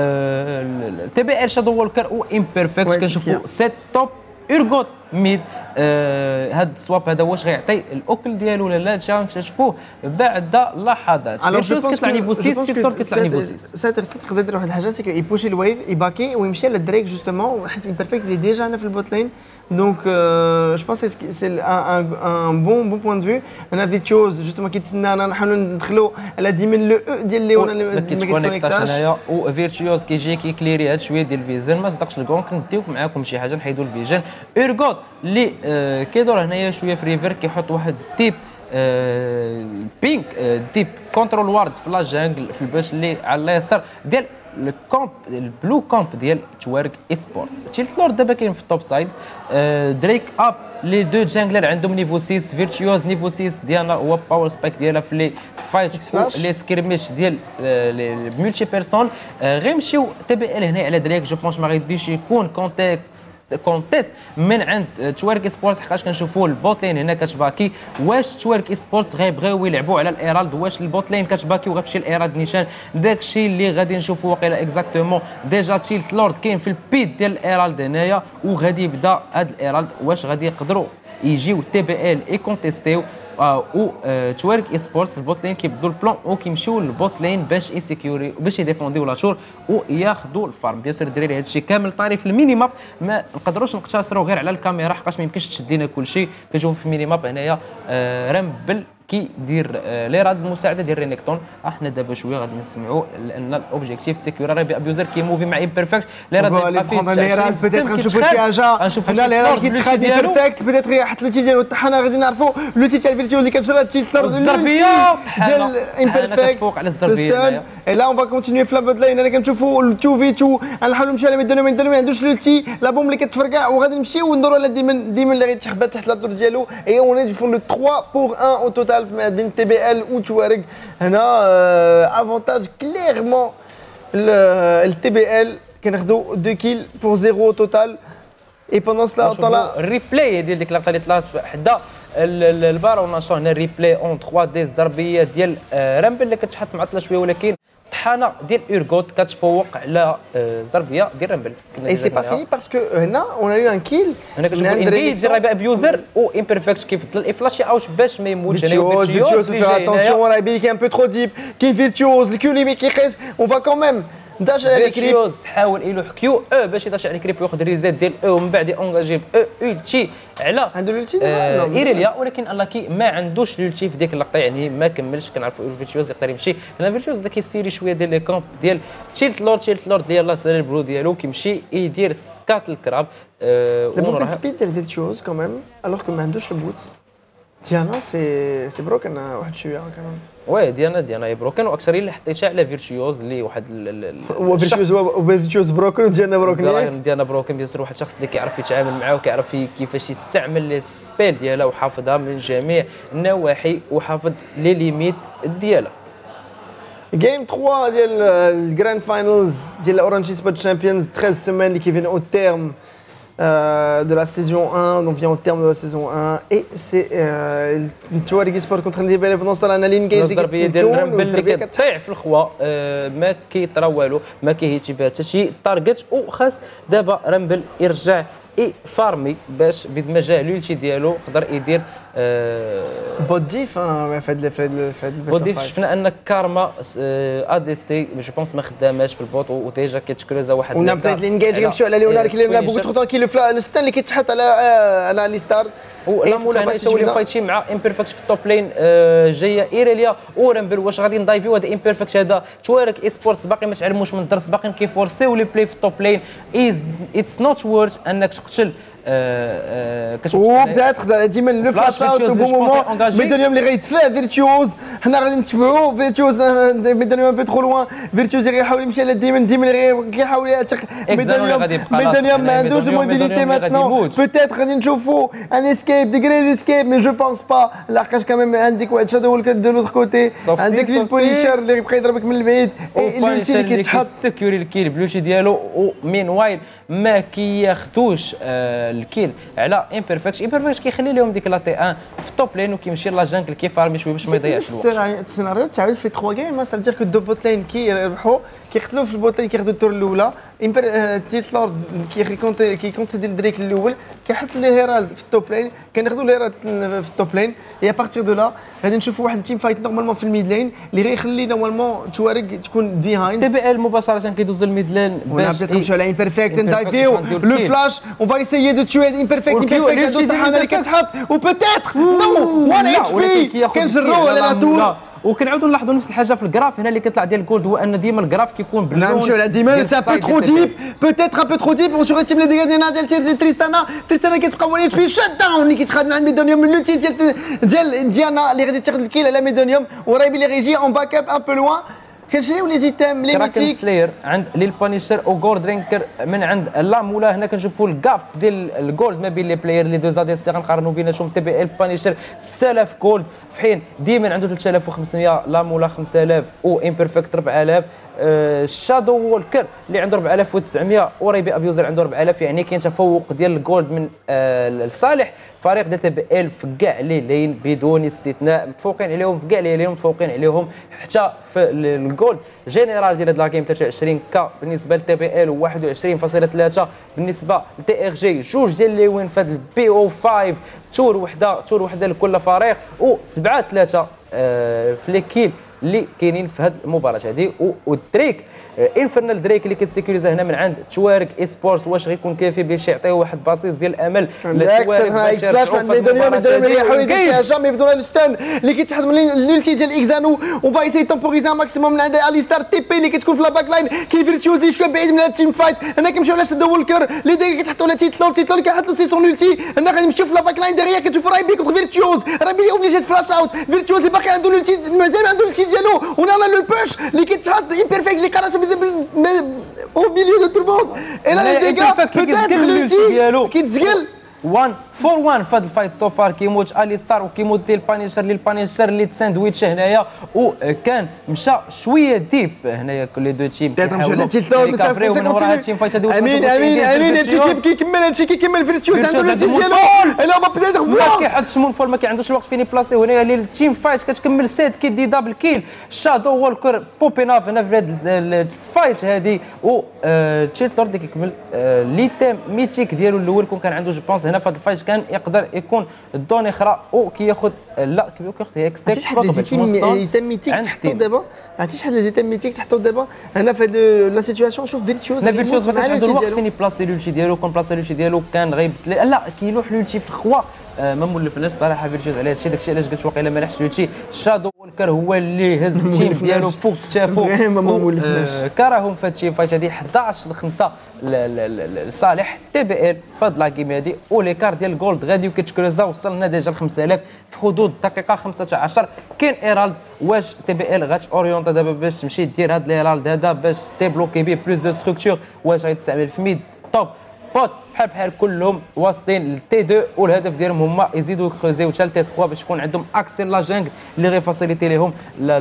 تي بي ال شادو وولكر و امبيرفكت كنشوفوا سيت توب ايرغوت ميد هاد السواب هذا واش غيعطي الاكل ديالو ولا لا هادشي غنكتشفوه بعد لحظات فيرتوز كيطلع نيفو 6 سيكتور كيطلع نيفو 6 ساتر تقدر يدير واحد الحاجه سي يبوشي الويف يباكي ويمشي للدريك جوستومون حيت امبيرفكت اللي ديجا هنا في البوت لين دونك جو بونس سي ان بون بوان دو في انا فيتشوز جوستومون كيتسنى انا نحاولوا ندخلوا على ديما لو او ديال ليونا اللي ما كيتكونيكتاش هنايا وفيرتوز كيجي كيكليري هاد شويه ديال الفيزن ما صدقش الكونك نديو معاكم شي حاجه نحيدوا الفيجن ايرغوت اللي كيدور هنايا شويه في ريفر كيحط واحد تيب بينك تيب كونترول وارد في لا جانجل في الباش اللي على اليسار ديال الكومب البلو كومب ديال توارك اي سبورتس تيلت لورد دابا كاين في التوب سايد دريك اب لي دو جانجلر عندهم نيفو 6 فيرتوز نيفو 6 ديالنا هو باور سبايك ديالها في لي فايت لي سكريميش ديال الملتي بيرسون غيمشيو تي بي ال هنا على دريك جو بونس ما غيديش يكون كونتيست من عند توارك سبورتس حقاش كنشوفوا البوت لين هنا كتباكي واش توارك سبورتس غيبغيو يلعبوا على الايرالد واش البوت لين كتباكي وغتمشي الايرالد نيشان داكشي اللي غادي نشوفوا واقيلا اكزاكتومون ديجا تيلت لورد كاين في البيد ديال الايرالد هنايا وغادي يبدا هذا الايرالد واش غادي يقدروا يجيو تي بي ال اي كونتيستيو و توارك اي سبورتس البوت لين كيبدلوا البلان وكيمشيو للبوت لين باش يسيكيوري باش يديفونديو لاشور وياخذوا الفارم بيان سور الدراري هذا الشيء كامل طاري في الميني ماب ما نقدروش نقتصروا غير على الكاميرا حقاش ما يمكنش تشد لنا كل شيء كنشوفوا في الميني ماب هنايا رامبل كيدير لي راد المساعده ديال رينيكتون احنا دابا شويه غادي نسمعوا لان الاوبجيكتيف سيكيورا راه ابيوزر كيموفي مع امبيرفكت لي راد يبقى فيه لي راد بيتيت غنشوفوا شي حاجه هنا لي راد كيتخادي بيرفكت بيتيت يحط لوتي ديالو حنا غادي نعرفوا لوتي تاع الفيرتيو اللي كتفرا تيتلر الزربيه ديال امبيرفكت فوق على الزربيه اي لا اون فا كونتينيو في لابد لاين. انا كنشوفوا التو في تو غنحاولوا نمشيو على ميدانيوم ما عندوش لولتي لا بوم اللي كتفرقع وغادي نمشيو وندوروا على ديما اللي غيتحبى تحت لا طور ديالو. اي اون اي فون لو 3 بور 1 او توتال ما بين تي بي ال وتوارق. هنا افونتاج كليرمون التي بي ال كناخذوا 2 كيل بور 0 او توتال. اي بوندون سلا طلع الريبلاي ديال ديك اللقطه اللي طلعت حدا البار ونشروا هنا الريبلاي اون 3 دي الزربيه ديال رامبل اللي كتحط معطله شويه ولكن طحانه ديال اورغوت كتفوق على الزربيه ديال رامبل. اي سي با فيني باسكو هنا اون يو ان كيل. هنا كتشوفوا انجيج رايبه ابيوزر و امبيرفكت كيفضل الافلاشي اوت باش ما يموتش. فيرتوز اتونسيون راه يبان لك ان بو ترو ديب. كاين فيرتوز الكيو اللي كيقيس اون فا كوميم داش على الكريب. فيرتوز حاول يلوح كيو او باش يداش على الكريب وياخذ ريزيت ديال او ومن بعد يونجاجي او اولتي على عنده الولتي ايريليا ولكن الاكي ما عندوش الولتي في ديك اللقطه يعني ما كملش. كنعرفوا فيرتوز يقدر يمشي. هنا فيرتوز اللي كيسيري شويه ديال لي كامب ديال تشيلت لورد اللي يلاه سال البرو ديالو كيمشي يدير سكات الكراب. لا سبيد ديال فيرتوز كوميم الوغ كو ما عندوش البوتس. ديانا سي بروكن واحد شويه كمان. وي ديانا هي بروكن واكثر اللي حطيتها على فيرتوز اللي واحد فيرتوز بروكن وديانا بروكن. ديانا بروكن بيصير واحد الشخص اللي كيعرف يتعامل معاه وكيعرف كيفاش يستعمل لي سبيل ديالها وحافظها من جميع النواحي وحافظ لي ليميت ديالها. جيم 3 ديال الجراند فاينلز ديال اورانج سبوت شامبيونز 13 سيمين اللي كيفين او تيرم de la saison 1, donc vient au terme de la saison 1 et c'est Touareg Sport contre NDBL pendant ce temps là لين كاين الضربيه ديال رامبل اللي كتطيح في الخوا ما كيطرا والو ما كيهيتي بها حتى شي طارجت وخاص دابا رامبل يرجع فارمي باش بيد ما جا لولتي ديالو يقدر يدير بوديف في هاد بوديف. شفنا ان كارما ادي سي جو بونس ما خداماش في البوط وديجا كيتكروزا واحد ونبدا الانجاج كيمشيو على ليونار كي لعب بوكو تخطون كي الستان اللي كيتحط على لي ستار ولا مولا هنا تولي فايتشي مع امبيرفكت في التوب لين جايه ايريليا ورامبل. واش غادي ندايفيو هذا امبيرفكت هذا توارك اي سبورتس باقي ما تعلموش من الدرس باقيين كيفورسيو لي بلاي في التوب لين اتس نوت وورث انك تقتل وبدات ديما لو فلاش اوت او بون مومون ميدانيوم اللي غيدفع فيرتوز. حنا غادي نتبعوا فيرتوز ميدانيوم ان بو ترو لوان. فيرتوز غيحاول يمشي على ديما اللي كيحاول يعتق ميدانيوم ما عندوش موبيليتي ماتنون. بوتيت غادي نشوفوا ان اسكيب دي غري اسكيب مي جو بونس با لحقاش كاميم عندك واحد شادو دو لوتر كوتي عندك لي بوليشر اللي يبقى يضربك من البعيد الولتي اللي كيتحط سيكوري الكيل بلوشي ديالو ومين وايل ما كياخذوش الكيل على امبيرفكت كيخلي لهم ديك لا تي 1 في التوب لين وكيمشي لا جانكل كيفارمي شويه باش ما يضيعش الوقت. السيناريو تعاود في 3 جيم سا دير كو دو بوت لين كيربحوا كيقتلوا في البوت لين كياخذوا الدور الاولى. تيت لورد كيكونسيدي الدريك الاول كيحط لي هيرالد في التوب لين كناخذوا الهيرالد في التوب لين. اي بارتير دو لا غادي نشوفوا واحد التيم فايت نورمالمون في الميد لين اللي غيخلي نورمالمون توارق تكون بيهايند. تي بي ال مباشره كيدوز الميد لين باش نمشيو على امبيرفكت ندايفيو لو فلاش اون فا ايسيي دو توي امبيرفكت عنده الطحانه اللي كتحط وبوتيتر نو 1 اتش بي كنجروه على لا طول. وكنعاودوا نلاحظوا نفس الحاجه في الجراف هنا اللي كيطلع ديال الجولد هو ان ديما الجراف كيكون باللون. نمشيو على ديما سي ان بو ترو ديب بوتيتر ان بو ترو ديب اون سوريستيم لي ديغا ديال تريستانا كتبقى 1 اتش بي شات داون اللي كيتخاد من عند ميدانيوم اللوتي ديال ديانا اللي غادي تاخذ الكيل على ميدانيوم ورايبي اللي غيجي اون باك اب ان بو لوان. كنشريو لي زيتام لي ميتيك سلاير عند ليل بانيشر او جولد درينكر من عند لا مولا. هنا كنشوفوا الكاب ديال الجولد ما بين لي بلاير لي دو زاديسي غنقارنوا بيناتهم. تي بي ال بانيشر 6000 جولد في حين ديما عنده 3500 لا مولا 5000 و امبيرفكت 4000. شادو وولكر اللي عنده 4900 وريبي ابيوزر عنده 4000 يعني كاين تفوق ديال الجولد من لصالح فريق دي تي بي ال في كاع لي لين بدون استثناء. متفوقين عليهم في كاع لي لين متفوقين عليهم حتى في الجولد جينيرال ديال هاد لا جيم 23 كا بالنسبه لتي بي ال و 21.3 بالنسبه لتي ار جي. جوج ديال لي وين في هاد البي او 5 تور وحده لكل فريق و 7-3 في لي كيل اللي كاينين في هذه المباراه هذه. والدريك انفرنال دريك اللي كتسيكوريزا هنا من عند توارق اي سبورتس واش غيكون كافي باش يعطيو واحد باسيس ديال الامل لتوارق اكس فلاش عند ميدانيوم يحاول يدير حاجه مي بدون الستان اللي كيتحط من الولتي ديال اكزانو وفا يسي تمبوريزا ماكسيموم من عند اليستار تي بي اللي كتكون في لا باك لاين كيفيرتوزي شويه بعيد من هذا التيم فايت. هنا كنمشيو على شادو وولكر اللي داير كيتحطوا على تيتلور كيحط له سي سون ولتي. هنا غادي نمشيو في لا باك لاين ديغيا كتشوفوا رايبي كونتر فيرتوز رايبي اوبليجي فلاش اوت فيرتوز باقي عنده الولتي مازال عنده الولتي ديالو ونانا لو بوش اللي كيتحط امبيرفكت اللي قراص او ميليو دو توربوند اي لا لي ديغا بوتيتر كيتزقل 1 فور 1 في هذا الفايت سوفار كيموت اليستار وكيموت البانيشر اللي تساندويتش هنايا وكان مشى شويه ديب هنايا كل دو تيم كيحاولوا من ورا التيم فايت هذا امين هادشي كيكمل هادشي كيكمل فيرتيوز عنده لو ديالو الا ما بدا ما كيحطش مون فول ما كيعندوش الوقت فين يبلاصيو هنا التيم فايت كتكمل سيت كيدي دابل كيل شادو وولكر بوبيناف هنا في هذا الفايت هذه و تشيت لورد اللي كيكمل لي تيم ميتيك ديالو الاول كان عنده جو بونس هنا في هذا الفايت كان يقدر يكون الدون اخرى وكياخذ لا كياخذ هيك ستيك تيم ميتيك تحطو دابا عرفتي شحال لي تيم ميتيك تحطو دابا هنا في لا سيتوياسيون شوف فيرتيوز فيرتيوز ما كانش عنده الوقت فين يبلاصي لولتي ديالو كون بلاصي لولتي ديالو كان غيبدل لا كيلوح لولتي في الخوا ما مولفناش صراحه فيرتيوز على هادشي داكشي علاش قلت واقيلا ما لحش لولتي شادو وولكر هو اللي هز التيم ديالو فوق كتافو ما مولفناش كرههم في هادشي فايت هادي 11-5 لصالح تي بي ال في هاد لاكيم هادي وليكار ديال الجولد غادي وكيتكروزا وصلنا ديجا ل 5000 في حدود الدقيقه 15 كاين ايرالد واش تي بي ال غاتوريونتا دابا باش تمشي دير هاد الايرالد هذا باش تيبلوكي بيه بلوس دو ستركتور واش غيتستعمل في ميد توب بوت بحال كلهم واصلين للتي 2 والهدف ديالهم هما يزيدوا يكروزيو حتى لتي 3 باش يكون عندهم اكسي لا جانغ اللي غيفاسيليتي لهم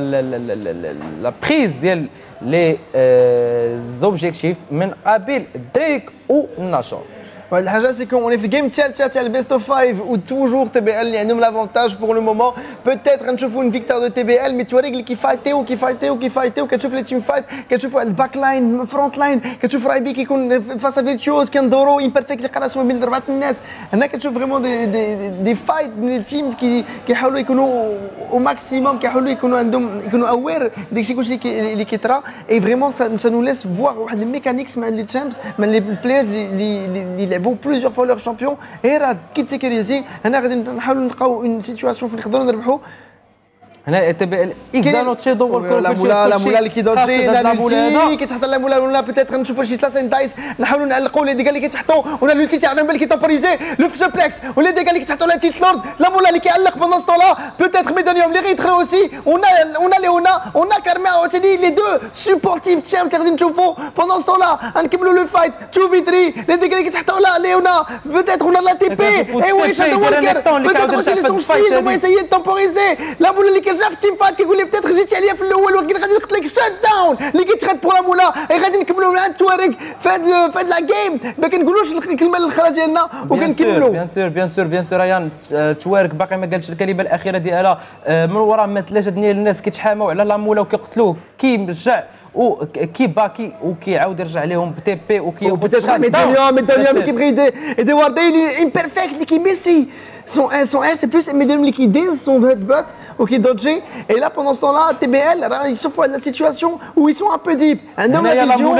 لا بريز ديال لي زوبجيكتيف من قبيل دريك وناشور. واحد الحاجه سي كون اوني في الجيم الثالثه تاع البيست اوف 5 و توجور تي بي ال اللي عندهم لافونتاج بور لو مومون بوتيت غنشوفوا اون فيكتور دو تي بي ال مي تواريك اللي كيفايتيو كتشوف لي تيم فايت كتشوف واحد الباك لاين فرونت لاين كتشوف رايبي كيكون فاسا فيرتيوز كندورو امبيرفكت اللي قراص ما بين 4 الناس هنا كتشوف فريمون دي فايت من التيم كيحاولوا يكونوا او ماكسيموم كيحاولوا يكونوا اوير داكشي كلشي اللي كيطرا اي فريمون سا نو ليس فوار واحد الميكانيكس مع لي تشامبس مع لي بلايرز اللي لعبوا بلوزيور فوا لور شامبيون غير كيتسيكوريزي هنا غادي نحاولوا نلقاو اون سيتوياسيون فين نقدروا نربحوا هنا تي ال اكزالو تشيدو لا مولا اللي كيدوجي لا لولتي كيتحط لا مولا ولا بيتيت غنشوفوا شي ثلاثه دايس نحاولوا نعلقوا لي ديغا اللي كيتحطوا ولا لولتي تاعنا بالي كيتوبريزي لو سوبلكس ولا ديغا اللي كيتحطوا لا تيت لورد لا مولا اللي كيعلق بوندون ستو لا بيتيت ميدانيوم اللي غيدخلوا اوسي ونا ليونا كارمي اوسي لي دو سوبورتيف تشامس اللي غادي نشوفوا بوندون ستو لا غنكملوا لو فايت 2 في 3 لي ديغا اللي كيتحطوا لا ليونا بيتيت ونا لا تي بي اي واش هذا هو الكار بيتيت واش اللي سونسيل وما يسيي توبوريزي لا مولا اللي كيرجع في التيم فايت يقول لي بتيت جيتي عليا في الاول ولكن غادي نقتلك شات داون اللي كيتخد بور لا مولا غادي نكملوا مع التواريك في هاد لا جيم ما كنقولوش الكلمه الاخرى ديالنا وكنكملوا بيان سور ريان توارك باقي ما قالش الكلمه الاخيره ديالها من وراء ما ثلاثه ديال الناس كيتحاموا على لا مولا وكيقتلوه كيرجع وكيباكي وكيعاود يرجع لهم بتي بي وكياخذ ميدانيوم كيبغي يدير دايلي امبيرفكت اللي كيميسي son R c'est plus Medium qui dénonce son headbutt ou qui dodge et là pendant ce temps-là TBL ils se font la situation où ils sont un peu deep un homme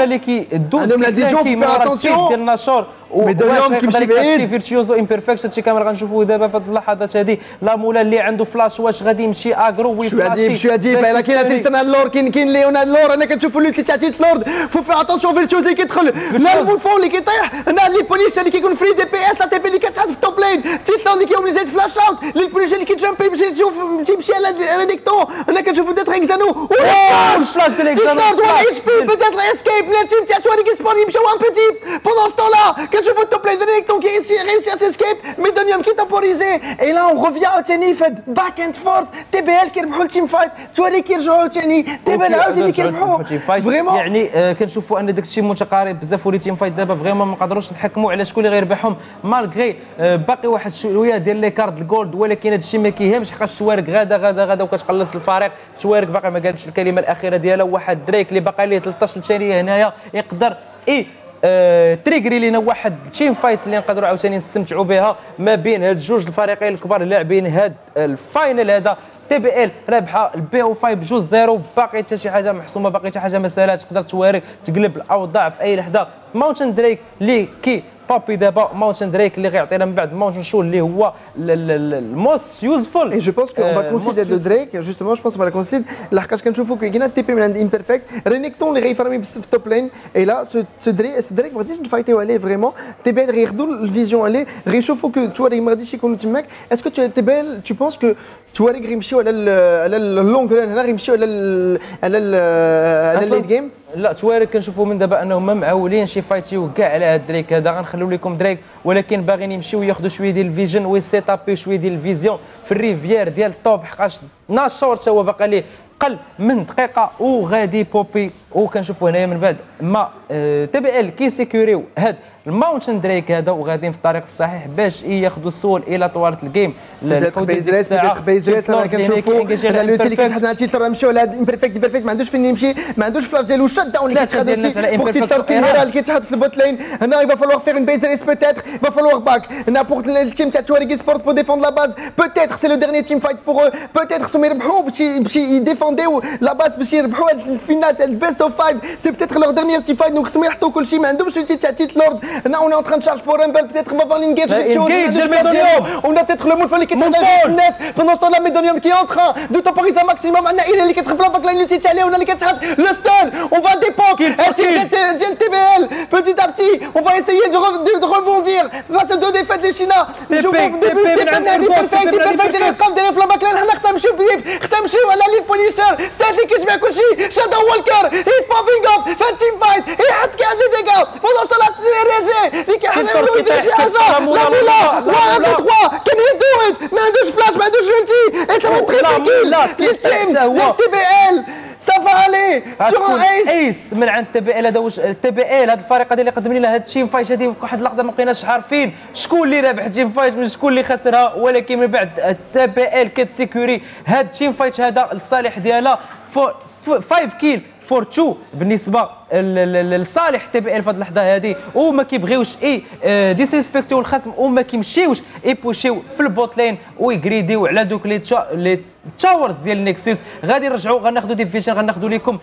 la vision faut faire attention ميداليوم كيمشي بعيد فيرتيوزو امبيرفكت هادشي كامل غنشوفوه دابا في هاد اللحظات هادي لا مولا اللي عنده فلاش واش غادي يمشي اغرو ويفلاشي شو عجيب لا كاين تريستان اللور كاين ليونا اللور انا كنشوفوا اللي تاع تيت لورد فو في اتونسيون فيرتيوز اللي كيدخل لا المونفون اللي كيطيح هنا لي بوليش اللي كيكون فري دي بي اس لا تي بي اللي كتحط في التوب لين تيت لورد اللي كيوبليجي فلاش اوت لي بوليش اللي كيتجامبي يمشي يمشي على ديكتون انا كنشوفوا ديتر اكزانو فلاش ديال اكزانو تيت لورد ولا اتش بي بيتيتر اسكيب لا تيم تاع تواريك سبور يمشيو ان بوتي بوندون ستو لا كنشوفوا التوب لين donc il réussit à s'escape Medium qui temporisé et là on revient au tennis fait back and forth TBL qui ربحوا التيم فايت تواري كيرجعوا ثاني TBL عاوتاني كيربحوا فريمون يعني كنشوفوا ان داك الشيء متقارب بزاف ولي تيم فايت دابا فريمون ما نقدروش نحكموا على شكون اللي غيربحهم مالغري باقي واحد شويه ديال لي كارد الجولد ولكن هذا الشيء ما كيهمش حقاش توارك غادا وكتقلص الفريق توارك باقي ما قالش الكلمه الاخيره ديالها واحد دريك اللي باقي ليه 13 ثانيه هنايا يقدر تريغري لينا واحد تيم فايت اللي نقدروا عاوتاني نستمتعوا بها ما بين هاد جوج الفريقين الكبار لاعبين هاد الفاينل هذا تي بي ال رابحه البي او 5 بجوج زيرو باقي حتى شي حاجه محسومه باقي حتى حاجه ما سالاتش تقدر توارك تقلب الاوضاع في اي لحظه ماونتن دريك اللي كي بابي دابا ماونتن دريك اللي غيعطينا من بعد ماونتن شو اللي هو الموست يوزفول. اي جو بونس كو فا كونسيدر دو دريك جوستومون جو بونس فا كونسيدر لحقاش كنشوفوا كاينه تي بي من عند امبيرفكت رينيكتون اللي غيفرمي في التوب لين اي لا سو دريك ما غاديش نفايتيو عليه فريمون تي بي غياخذوا الفيزيون عليه غيشوفوا كو تواريك ما غاديش يكونوا تماك اسكو تي بي تو بونس كو تواريك غيمشيو على اللونغ ران هنا غيمشيو على الليد جيم. لا تواريك كنشوفوا من دابا انهم ما معولين شي فايتيو كاع على هاد دريك هذا غنخليو لكم دريك ولكن باغيين يمشيو ياخذوا شويه ديال الفيجن ويسيتابي شويه ديال الفيزيون في الريفيير ديال الطوب حقاش 12 شهور تا هو باقي ليه قل من دقيقه وغادي بوبي وكنشوفوا هنايا من بعد ما تي بي ال كي سيكوريو هاد الماونتن دريك هذا وغاديين في الطريق الصحيح باش ياخذوا السول الى طوال الجيم. بيزريس انا كنشوفوا انا لوتي اللي كتحط على تيتر نمشيو على هاد امبيرفكت ما عندوش فين يمشي ما عندوش فلاش ديالو شات داون اللي كيتحط بوغ تيتر كينيرال اللي كيتحط في البوت لين هنا يفا فالوغ فير اون بيزريس بوتيتر يفا فالوغ باك نابورت التيم تاع تواريغي سبورت بور ديفوند لا باز بوتيتر سي لو ديرني تيم فايت بور بوتيتر خصهم يربحوا باش يديفونديو لا باز باش يربحوا الفينال تاع البيست اوف 5 سي بوتيتر لوغ ديرني تيم فايت دونك خصهم يحطوا كلشي ما عندهمش التي تاع تيت لورد هنا اون اون تران pour un bel peut-être on va l'engage on a peut-être le Moulfali qui est en train pendant ce temps là Medonium qui est en train de temporiser un maximum on a il est qui est en train de l'utiliser allez on a les 4 le stun on va d'époque TBL petit à petit on va essayer de rebondir grâce aux deux défaites des China je vois au début perfect derrière comme derrière Flabaklan on a خصنا بيب خصنا نمشيو على لي بوليشر ساد اللي كيجمع كلشي شادو والكر هيز بوبينغ اب في التيم فايت يحط كاع دي ديغا pendant ce temps là ريجي اللي كيحط له يدير شي حاجه لا 1 2 3 كان يدو ما عندوش فلاش ما عندوش التي اي سا تريبل التيم ديال تي بي ال سافا عليه سور ايس من عند تي بي ال هذا واش تي بي ال هذا الفريق هذا اللي قدم لنا هذا التيم فايت هذه واحد اللحظه ما بقيناش عارفين شكون اللي رابح التيم فايت من شكون اللي خسرها ولكن من بعد تي بي ال كتسيكوري هذا التيم فايت هذا للصالح ديالها 5 كيل فور 2 بالنسبه لصالح تي بي ال في هذه اللحظه هذه وما كيبغيوش ديسريسبكتيو الخصم وما كيمشيوش يبوشيو في البوت لين ويغريديو على دوك لي تاورز ديال نيكسوس. غادي نرجعوا غناخذوا دي فيجن غناخذوا لكم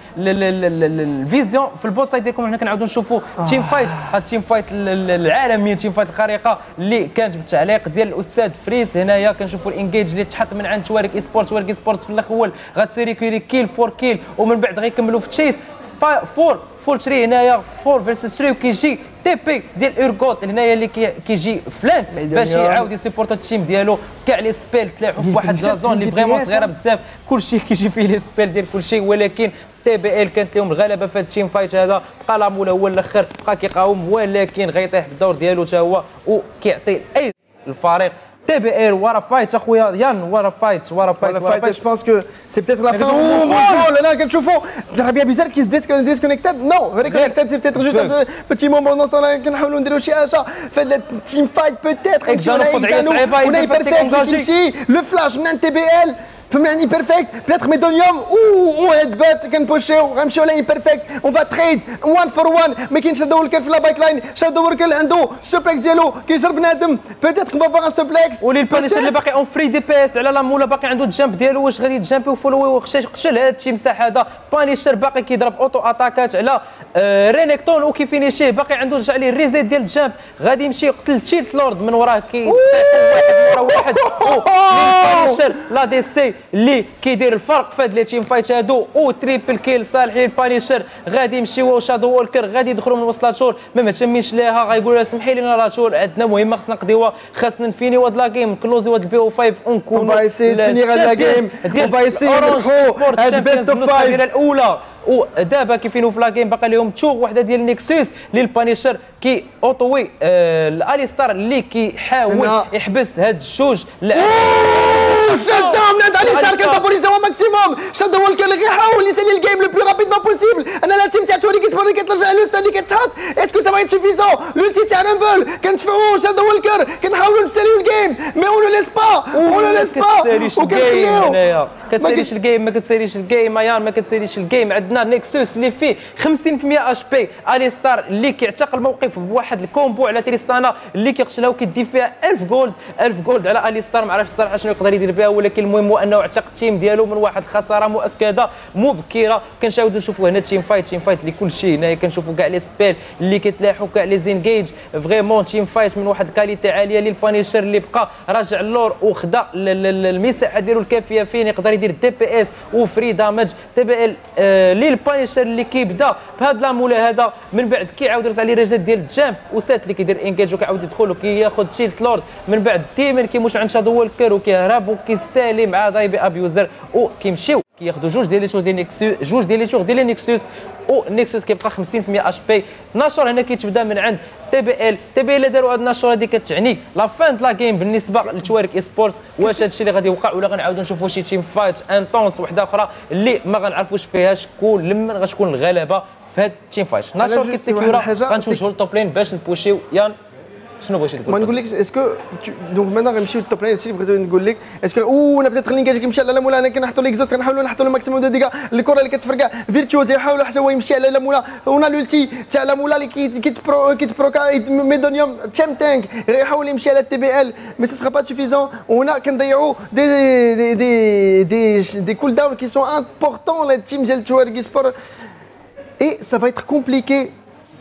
الفيزيون في البوت سايد ديالكم. حنا كنعاودوا نشوفوا تيم فايت هاد تيم فايت العالمي تيم فايت الخارقه اللي كانت بالتعليق ديال الاستاذ فريس. هنايا كنشوفوا الانجيج اللي تحط من عند تواريك اي سبورت. تواريك اي سبورت في الاول غتسيريكولي كيل فور كيل ومن بعد غيكملوا في تشيس 4 فور 3 هنايا 4 فيرسس 3 وكيجي تي بي ديال اورغوت هنايا اللي كيجي فلانك باش يعاود يسيبورت التيم ديالو. كاع لي سبيل تلاحوا في واحد الزون اللي فريمون صغيره بزاف كلشي كيجي فيه لي سبيل ديال كلشي ولكن تي بي ال كانت لهم الغلبه في هذا التيم فايت هذا. بقى لامول هو الاخر بقى كيقاوم ولكن غيطيح بالدور ديالو حتى هو وكيعطي الايس الفريق تي بي ال. ورا فايت اخويا يان ورا فايت جو بونس كو سي بيتيتر لا فان. لا كنشوفوا العربيه بيزار كيس ديسكونيكتاد نو ريكونيكتاد سي بيتيتر جوست ان بيتي مومون نوصل كنحاولوا نديروا شي حاجه في هذا التيم فايت بيتيتر نمشيو على اكزانو ولا بيرفكت كيمشي لو فلاش من تي بي ال فهمنا اني بيرفكت بيتيتر ميدونيوم او هيد بات كنبوشيو غنمشيو على بيرفكت اون فا تريد 1 فور 1 ما كاينش شادو وركر في لا بايك لاين. شادو وركر عنده سوبلكس ديالو كيجر بنادم بيتيتر كون فا سوبلكس ولي البانيشر اللي باقي اون فري دي بي اس على لا مولا باقي عنده الجامب ديالو واش غادي يتجامبي وفولو قشل هذا التيم مساح هذا. بانيشر باقي كيضرب اوتو اتاكات على رينيكتون وكيفينيشيه باقي عنده رجع ليه الريزيت ديال الجامب غادي يمشي يقتل تشيلت لورد من وراه كي واحد البانيشر لا دي سي اللي كيدير الفرق في هاد لي تيم فايت هادو وتريبل كيل صالح للبانيشر. غادي يمشيو شادو وولكر غادي يدخلوا من وسط لاشور ما مهتمينش ليها غايقول لها سمحي لنا لاشور عندنا مهمه خصنا نقضيوها خاصنا نفينيو هاد لا جيم نكلوزيو هاد البي او 5 ونكونوا فايسي تفيني هاد لا جيم وفايسي نربحوا هاد بيست اوف 5 الاولى. ودابا كيفينو في لا جيم باقي لهم تشوغ وحده ديال نيكسوس للبانيشر كي اوطوي الاليستار اللي كيحاول يحبس هاد الجوج. شادو من اليستار كتابوريزي هو ماكسيموم. شادو هو اللي كيحاول يسالي الجيم لو بلو رابيدمون بوسيبل. انا لا تيم تاع توري كيسبور كترجع لو ستان اللي كتحط اسكو سا فا يت سوفيزون لو تي تاع رامبل كندفعوه. شادو هو كنحاولوا نساليو الجيم مي اون لو ليس با اون لو ليس با وكنخليو كتساليش الجيم ما كتساليش الجيم مايان ما كتساليش الجيم. عندنا نيكسوس اللي فيه 50% اش بي اليستار اللي كيعتق الموقف بواحد الكومبو على تريستانا اللي كيقتلها وكيدي فيها 1000 جولد 1000 جولد على اليستار. ما عرفتش الصراحه شنو يقدر يدير بها، ولكن المهم هو انه اعتق التيم ديالو من واحد خساره مؤكده مبكره. كنشاهدوا نشوفوا هنا تيم فايت اللي كل شيء هنايا كنشوفوا كاع لي سبيل اللي كيتلاحوا كاع لي زينجيج فريمون تيم فايت من واحد الكاليتي عاليه للبانيشر اللي بقى راجع اللور وخدا المساحه ديالو الكافيه فين يقدر يدير دي بي اس وفري دامج. تي بي ال للبانيشر اللي كيبدا بهذا لامولا هذا من بعد كيعاود يرجع لي رجال ديال الجامب وسات اللي كيدير انجيج وكيعاود يدخل وكياخذ شيلت لورد. من بعد تيمن كيموش عند شادو وولكر وكيهرب وكيسالي مع دايبي ابيوزر وكيمشيو كياخذوا جوج ديال لي شور ديال نيكسوس جوج ديال لي شور ديال نيكسوس ونيكسوس كيبقى 50% اش بي. ناشور هنا كيتبدا من عند تي بي ال داروا هاد الناشور هذه كتعني لا فان د لا جيم بالنسبه لتوارك اي سبورتس. واش هذا الشيء اللي غادي يوقع ولا غنعاودوا نشوفوا شي تيم فايت انتونس وحده اخرى اللي ما غنعرفوش فيها شكون لمن غتكون الغلبه في هاد التيم فايت. ناشور كيتسيكيورا غنتوجهوا للتوب لين باش نبوشيو. يان شنو بغيتي تقول؟ ما نقول لك اسكو دونك مانا غنمشيو للتوب لين. هادشي اللي بغيت نقول لك اسكو انا بدات غنكاج كيمشي على مولا. انا كنحطوا ليكزوست كنحاولوا نحطوا الماكسيموم دو ديغا. الكره اللي كتفرقع فيرتوز يحاول حتى هو يمشي على مولا. هنا لولتي تاع لا مولا اللي كيتبروكا ميدونيوم تشام تانك يحاول يمشي على التي بي ال مي سي سرا با سوفيزون. وهنا كنضيعوا دي كول داون كي سون امبورطون لا تيم ديال توارغي سبور اي سا فا ايتر كومبليكي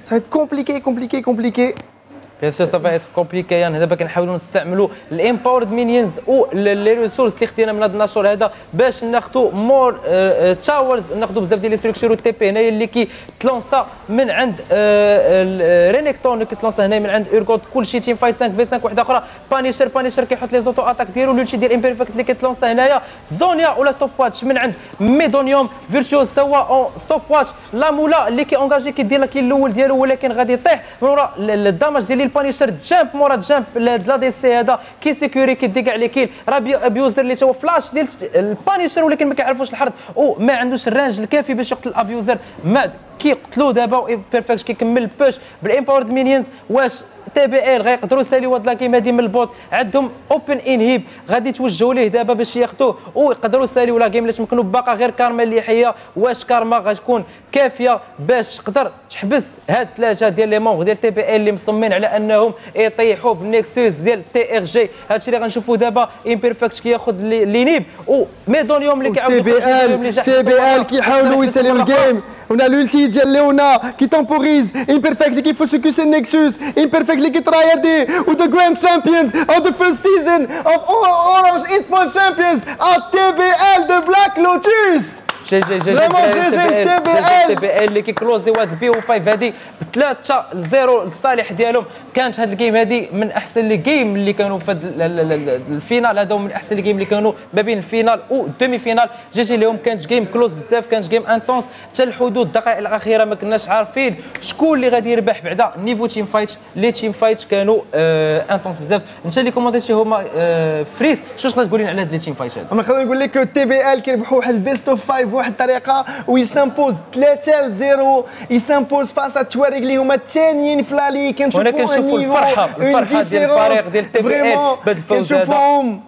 كومبليكي. بيان سور سافا ايتر كومبليكي. يعني دابا كنحاولوا نستعملوا الامباورد مينيونز و لي ريسورس اللي خدينا من هذا الناشور هذا باش ناخذوا مور تاورز ناخذوا بزاف ديال لي ستركتور والتي بي هنايا اللي كيتلونسا من عند رينيكتون اللي كيتلونسا هنا من عند اورغوت. كلشي تيم فايت 5 في 5 وحده اخرى. بانيشر كيحط لي زوتو اتاك ديالو. لولتي ديال امبيرفكت اللي كيتلونسا هنايا. زونيا ولا ستوب واتش من عند ميدونيوم. فيرتوز سوا اون ستوب واتش. لا مولا اللي كيونجاجي كيدير لك الاول ديالو ولكن غادي يطيح من وراء الدامج ديال البانيشر. جامب مورا جامب لا دي سي هذا كي سيكوري كيدي كاع لي كيل. راه ابيوزر اللي هو فلاش ديال البانيشر ولكن ما كيعرفوش الحرب وما عندوش الرانج الكافي باش يقتل الابيوزر. ما كيقتلوا دابا بيرفكت كيكمل البوش بالامباورد مينيونز. واش تي بي ال غيقدروا يساليو هاد لاكيم هادي من البوت؟ عندهم اوبن انهيب غادي توجهوا ليه دابا باش ياخذوه ويقدروا يساليو لا جيم. لا تمكنوا باقا غير كارما اللي حيه. واش كارما غتكون كافيه باش تقدر تحبس هاد ثلاثه ديال لي مونغ ديال تي بي ال اللي مصممين على انهم يطيحوا بالنيكسوس ديال تي ار جي؟ هادشي اللي غنشوفوا دابا. امبيرفكت كياخذ لي نيب وميدونيوم اللي كيعاود تي بي ال كيحاولوا يساليو الجيم. هنا لولتي ديال ليونا كي تمبوريز. امبيرفكت كي فوسكوس النيكسوس. امبيرفكت اللي كيترايدي و ذا جراند تشامبيونز اوف ذا فيرست سيزون اوف اورانج اي سبورت تشامبيونز تي بي ال دو بلاك لوتوس. جي تي بي ال اللي كيكلوزيو هاد البي او 5 هادي ب 3-0 للصالح ديالهم. كانت هاد الجيم هادي من احسن لي جيم اللي كانوا في الفينال هذا من احسن لي جيم اللي كانوا ما بين الفينال والدومي فينال. جي لهم كانت جيم كلوز بزاف كانت جيم انتونس حتى الحدود الدقائق الاخيره ما كناش عارفين شكون اللي غادي يربح بعدا نيفو تيم فايت. لي تيم فايت كانوا انتونس بزاف. انت اللي كومونتيتي هما فريس شنو تقدر تقول لنا على هاد لي تيم فايت هذا؟ انا نقدر نقول لك تي بي ال كيربحوا واحد البيست اوف 5 بواحد الطريقه ويسامبوز 3-0 يسامبوز فاس تواريغ اللي هما الثانيين في لا ليغ. كنشوفوا الفرحه ديال الفريق ديال تي بي ال بهذا الفوز هذا.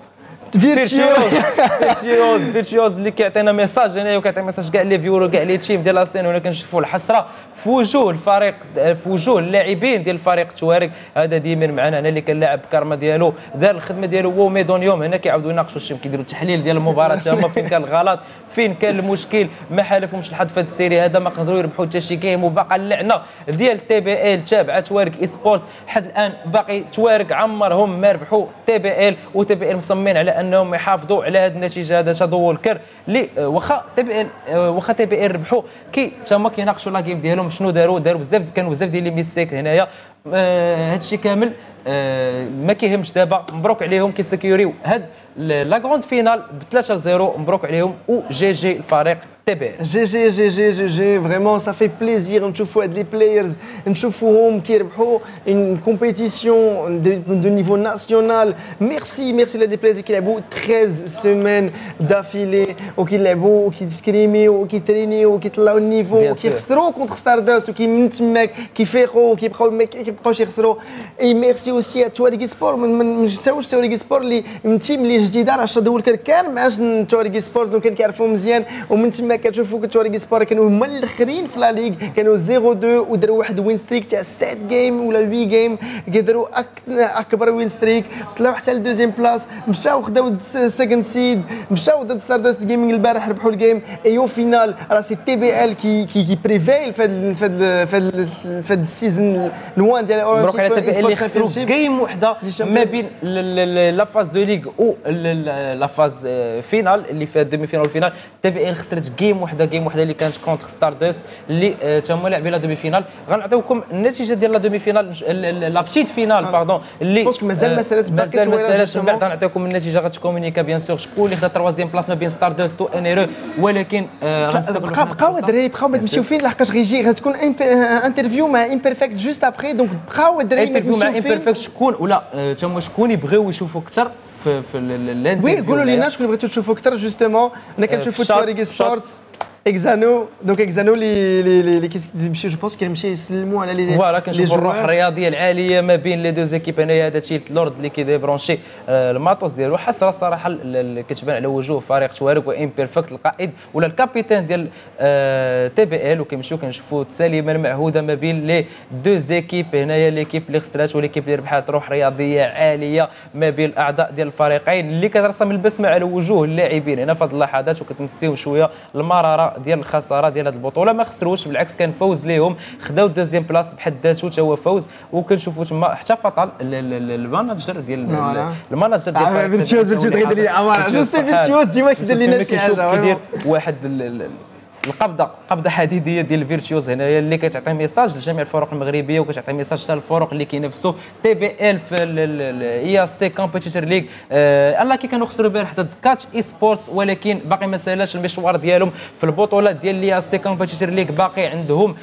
فيرتيوز اللي كيعطينا ميساج هنا وكيعطي ميساج كاع لي فيورو كاع لي تيم ديال لاستين. هنا كنشوفوا الحسره في وجوه الفريق في وجوه اللاعبين ديال الفريق تواريغ. هذا ديما معنا هنا اللي كنلاعب كارما ديالو دار الخدمه ديالو هو ميدونيوم. هنا كيعاودوا يناقشوا الشيء كيديروا التحليل ديال المباراه هما فين كان الغلط فين كان المشكل. ما حالفهمش الحظ في هذه السيري هذا ما قدروا يربحوا حتى شي جيم. وباقا اللعنه ديال تي بي ال تابعه تواريغ اي سبورت حد الان باقي تواريغ عمرهم ما ربحوا تي بي ال. وتي بي ال مصممين على انهم يحافظوا على هذه النتيجه. هذا شادو وولكر اللي واخا تي بي ال ربحوا كي تما كيناقشوا لا جيم ديالهم شنو داروا بزاف كانوا بزاف ديال لي ميستيك هنايا. هادشي كامل ما كيهمش دابا. مبروك عليهم كيسكيوريو هاد لا غروند فينال ب 3-0. مبروك عليهم وجي الفريق تي بي جي فريمون سا في بليزير نشوفوا هاد لي بلايرز نشوفوهم كيربحوا اون كومبيتيسيون دو نيفو ناسيونال. ميرسي لا دي بلايرز كيلعبوا 13 سيمين دافيلي وكيلعبوا وكيسكريميو وكيترينيو وكيطلعوا النيفو وكيخسروا كونتر ستاردست وكي من تماك كيفيقوا وكيبقاو يخسروا. اي ميرسي بونسي اوسي تواريغي سبور ما نساوش تواريغي سبور اللي من تيم اللي جديده راه شادو كان معاش تواريغي سبور دونك كيعرفوا مزيان ومن تما كتشوفوا تواريغي سبور كانوا هما الاخرين في لا ليغ كانوا 0-2 وداروا واحد وين ستريك تاع 7 جيم ولا 8 جيم كيداروا اكبر وين ستريك طلعوا حتى للدوزيام بلاص مشاو خداو سكند سيد مشاو ضد ستاردست جيمنج البارح ربحوا الجيم اي او فينال راه سي تي بي ال كي بريفيل في هاد السيزون الوان ديال اورنج مبروك على تي بي ال اللي خسروا جيم وحده ما بين لا فاز دو ليغ و لا فاز فينال اللي فيها الدومي فينال والفينال تي بي ال خسرت جيم وحده اللي كانت كونتر ستاردست اللي تما لاعبين لا دومي فينال غنعطيوكم النتيجه ديال لا دومي فينال لا بتيت فينال باردون اللي باسكو مازال مساله باقي طويله من بعد غنعطيكم النتيجه غتكومونيكا بيان سور شكون اللي خدا تروازيام بلاص ما بين ستاردست و ان ار ولكن بقاو الدراري بقاو ما تمشيو فين لحقاش غتكون انترفيو مع امبيرفكت جوست ابخي دونك بقاو الدراري ما انترفيو مع تمشيو فين امبيرفكت شكون ولا تما شكون يبغيو يشوفوا اكثر في وي قولوا لينا شكون بغيتوا تشوفوا اكثر جوستومون انا كنشوفوا تواريغي سبورتس اكزانو دونك اكزانو اللي كيمشيو جو بونس كيمشي يسلموا على لي فوالا كنشوفوا الروح الرياضيه العاليه ما بين لي دو زيكيب هنايا هذا الشيء لورد اللي كيديبرونشي الماطوس ديالو حسره الصراحه كتبان على وجوه فريق تواريغ وامبيرفكت القائد ولا الكابيتان ديال تي بي ال وكيمشيو كنشوفوا تساليمه المعهوده ما بين لي دو زيكيب هنايا ليكيب اللي خسرات وليكيب اللي ربحات روح رياضيه عاليه ما بين الاعضاء ديال الفريقين اللي كترسم البسمه على وجوه اللاعبين هنا في هذه اللحظات وكتنسيهم شويه المراره ديال الخساره ديال هذه البطوله ما خسروش بالعكس كان فوز ليهم خداو الدوزيام بلاص بحد ذاته حتى هو فوز وكنشوفوا تما حتى فطل الماناجر ديال فيرتيوز غيدير لي عمار جو سي فيرتيوز ديما كيدير لنا شي حاجه كيدير واحد القبضه حديديه ديال الفيرتيوز هنايا اللي كتعطي ميساج لجميع الفرق المغربيه وكتعطي ميساج حتى للفرق اللي كينافسوا تي بي ال في الاي اس سي كومبيتيتور ليغ الله كي كانوا خسروا البارح ضد كاتش اي سبورتس ولكن باقي ما سالاش المشوار ديالهم في البطولات ديال الاي اس سي كومبيتيتور ليغ باقي عندهم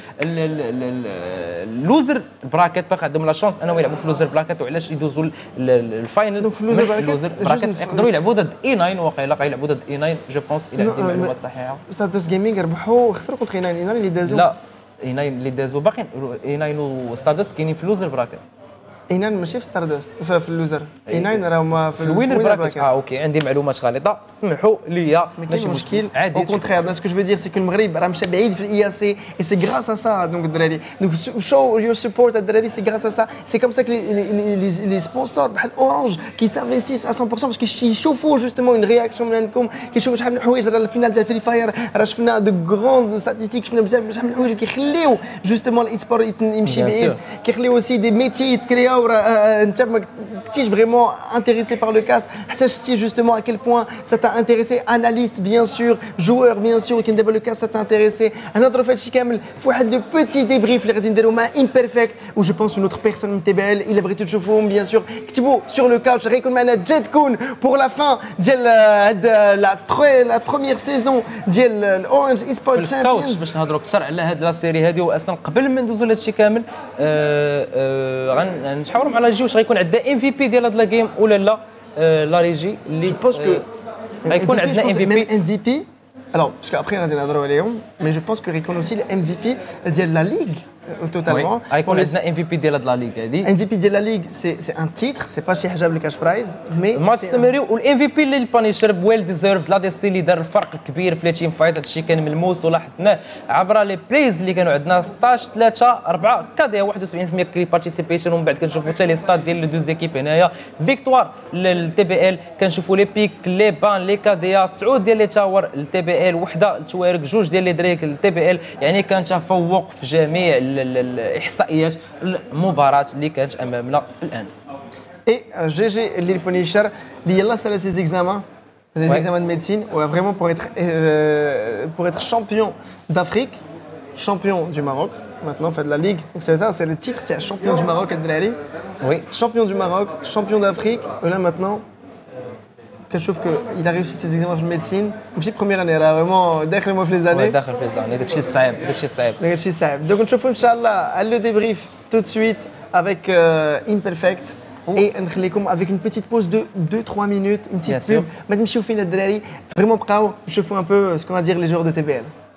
اللوزر براكيت باقي عندهم لا شانس انهم يلعبوا في اللوزر براكيت وعلاش يدوزوا الفاينل في اللوزر براكيت يقدروا يلعبوا ضد اي 9 واقيلا يلعبوا ضد اي 9 جو بونس الى عندي معلومات صحيحه ستاردست جيمنج ربحوا خسروا كونتر اي اللي دازوا لا اي 9 اللي دازوا باقي اي 9 وستاردست كاينين في اللوزر براكيت اينان ماشي في ستاردست في اللوزر اينان راهما في الوينر براكيت اوكي عندي معلومات غليطه سمحوا لي ماشي مشكل او كونترير سكو جو فو دير سي كو المغرب راه مشى بعيد في الاي اس سي اي سي غراس ا سا دونك الدراري دونك شو يور سبورت الدراري سي غراس ا سا سي كوم سا كو لي سبونسور بحال اورانج كي سانفيستيس ا 100% باسكو كيشوفوا جوستومون اون رياكسيون من عندكم كيشوفوا شحال من الحوايج راه الفينال ديال فري فاير راه شفنا دو غروند ستاتيستيك شفنا بزاف شحال من الحوايج كيخليو جوستومون الاي سبور يمشي بعيد كيخليو اوسي دي ميتي يتكرياو راه ما كنتيش فريمون انتريسي بار لو كاست حتى شتي جوستومون ا كيل بوين سا تا انتريسي اناليست بيان سور جوور بيان سور كي نديروا لو كاست سا تا انتريسي نهضروا في هادشي كامل في واحد دو بوتي ديبريف اللي غادي نديروا مع امبيرفكت و جو بونس نوتر بيرسون من تي بي ال الا بغيتو تشوفوهم بيان سور كتبوا سور لو كاوتش غيكون معنا جيت كون بور لا فان ديال هاد لا بروميير سيزون ديال الاورنج اي سبورت تشامبيونز باش نهضروا اكثر على هاد لا سيري هادي واصلا قبل ما ندوزوا لهادشي كامل غنحاوروا مع الجي واش غيكون عندنا ام في بي ديال هاد لا جيم ولا لا لا ريجي اللي جو بونس كو غيكون عندنا ام في بي alors parce qu'après غادي نهضروا عليهم mais je pense que غيكون aussi le MVP ديال لا ليغ totalement غيكون عندنا ام في بي ديال هاد لا ليغ هادي ام في بي ديال لا ليغ سي ان تيتر سي با شي حاجه بالكاش برايز مي ماتش سمري والام في بي اللي البانيشر بويل ديزيرف لا ديستي اللي دار الفرق كبير في التيم فايت هادشي كان ملموس ولاحظناه عبر لي بليز اللي كانوا عندنا 16 3 4 كاديا 71% كري بارتيسيبيشن ومن بعد كنشوفوا حتى لي ستاد ديال لي دوز زيكيب هنايا فيكتوار للتي بي ال كنشوفوا لي بيك لي بان لي كاديا 9 ديال لي تاور التي بي ال وحده التوارق جوج ديال لي دريك التي بي ال يعني كان تفوق في جميع الاحصائيات المباراه اللي كانت امامنا الان اي جي جي اللي البونيشر اللي يلا سال سي زيكزامان les examens de médecine vraiment pour être champion d'Afrique champion du Maroc maintenant fait de la ligue donc c'est ça c'est le titre c'est champion du Maroc الدراري oui champion du Maroc champion d'Afrique et là maintenant كنشوف كو il a réussi ses examens de médecine ماشي première année راه فريمون داخل في les années داخل في les années داكشي صعيب donc نشوفوا ان شاء الله le débrief tout de suite avec Imperfect et نخليكم avec une petite pause de 2-3 minutes une petite pub ما تمشيو فينا الدراري vraiment بقاو نشوفوا un peu ce qu'on va dire les joueurs de TBL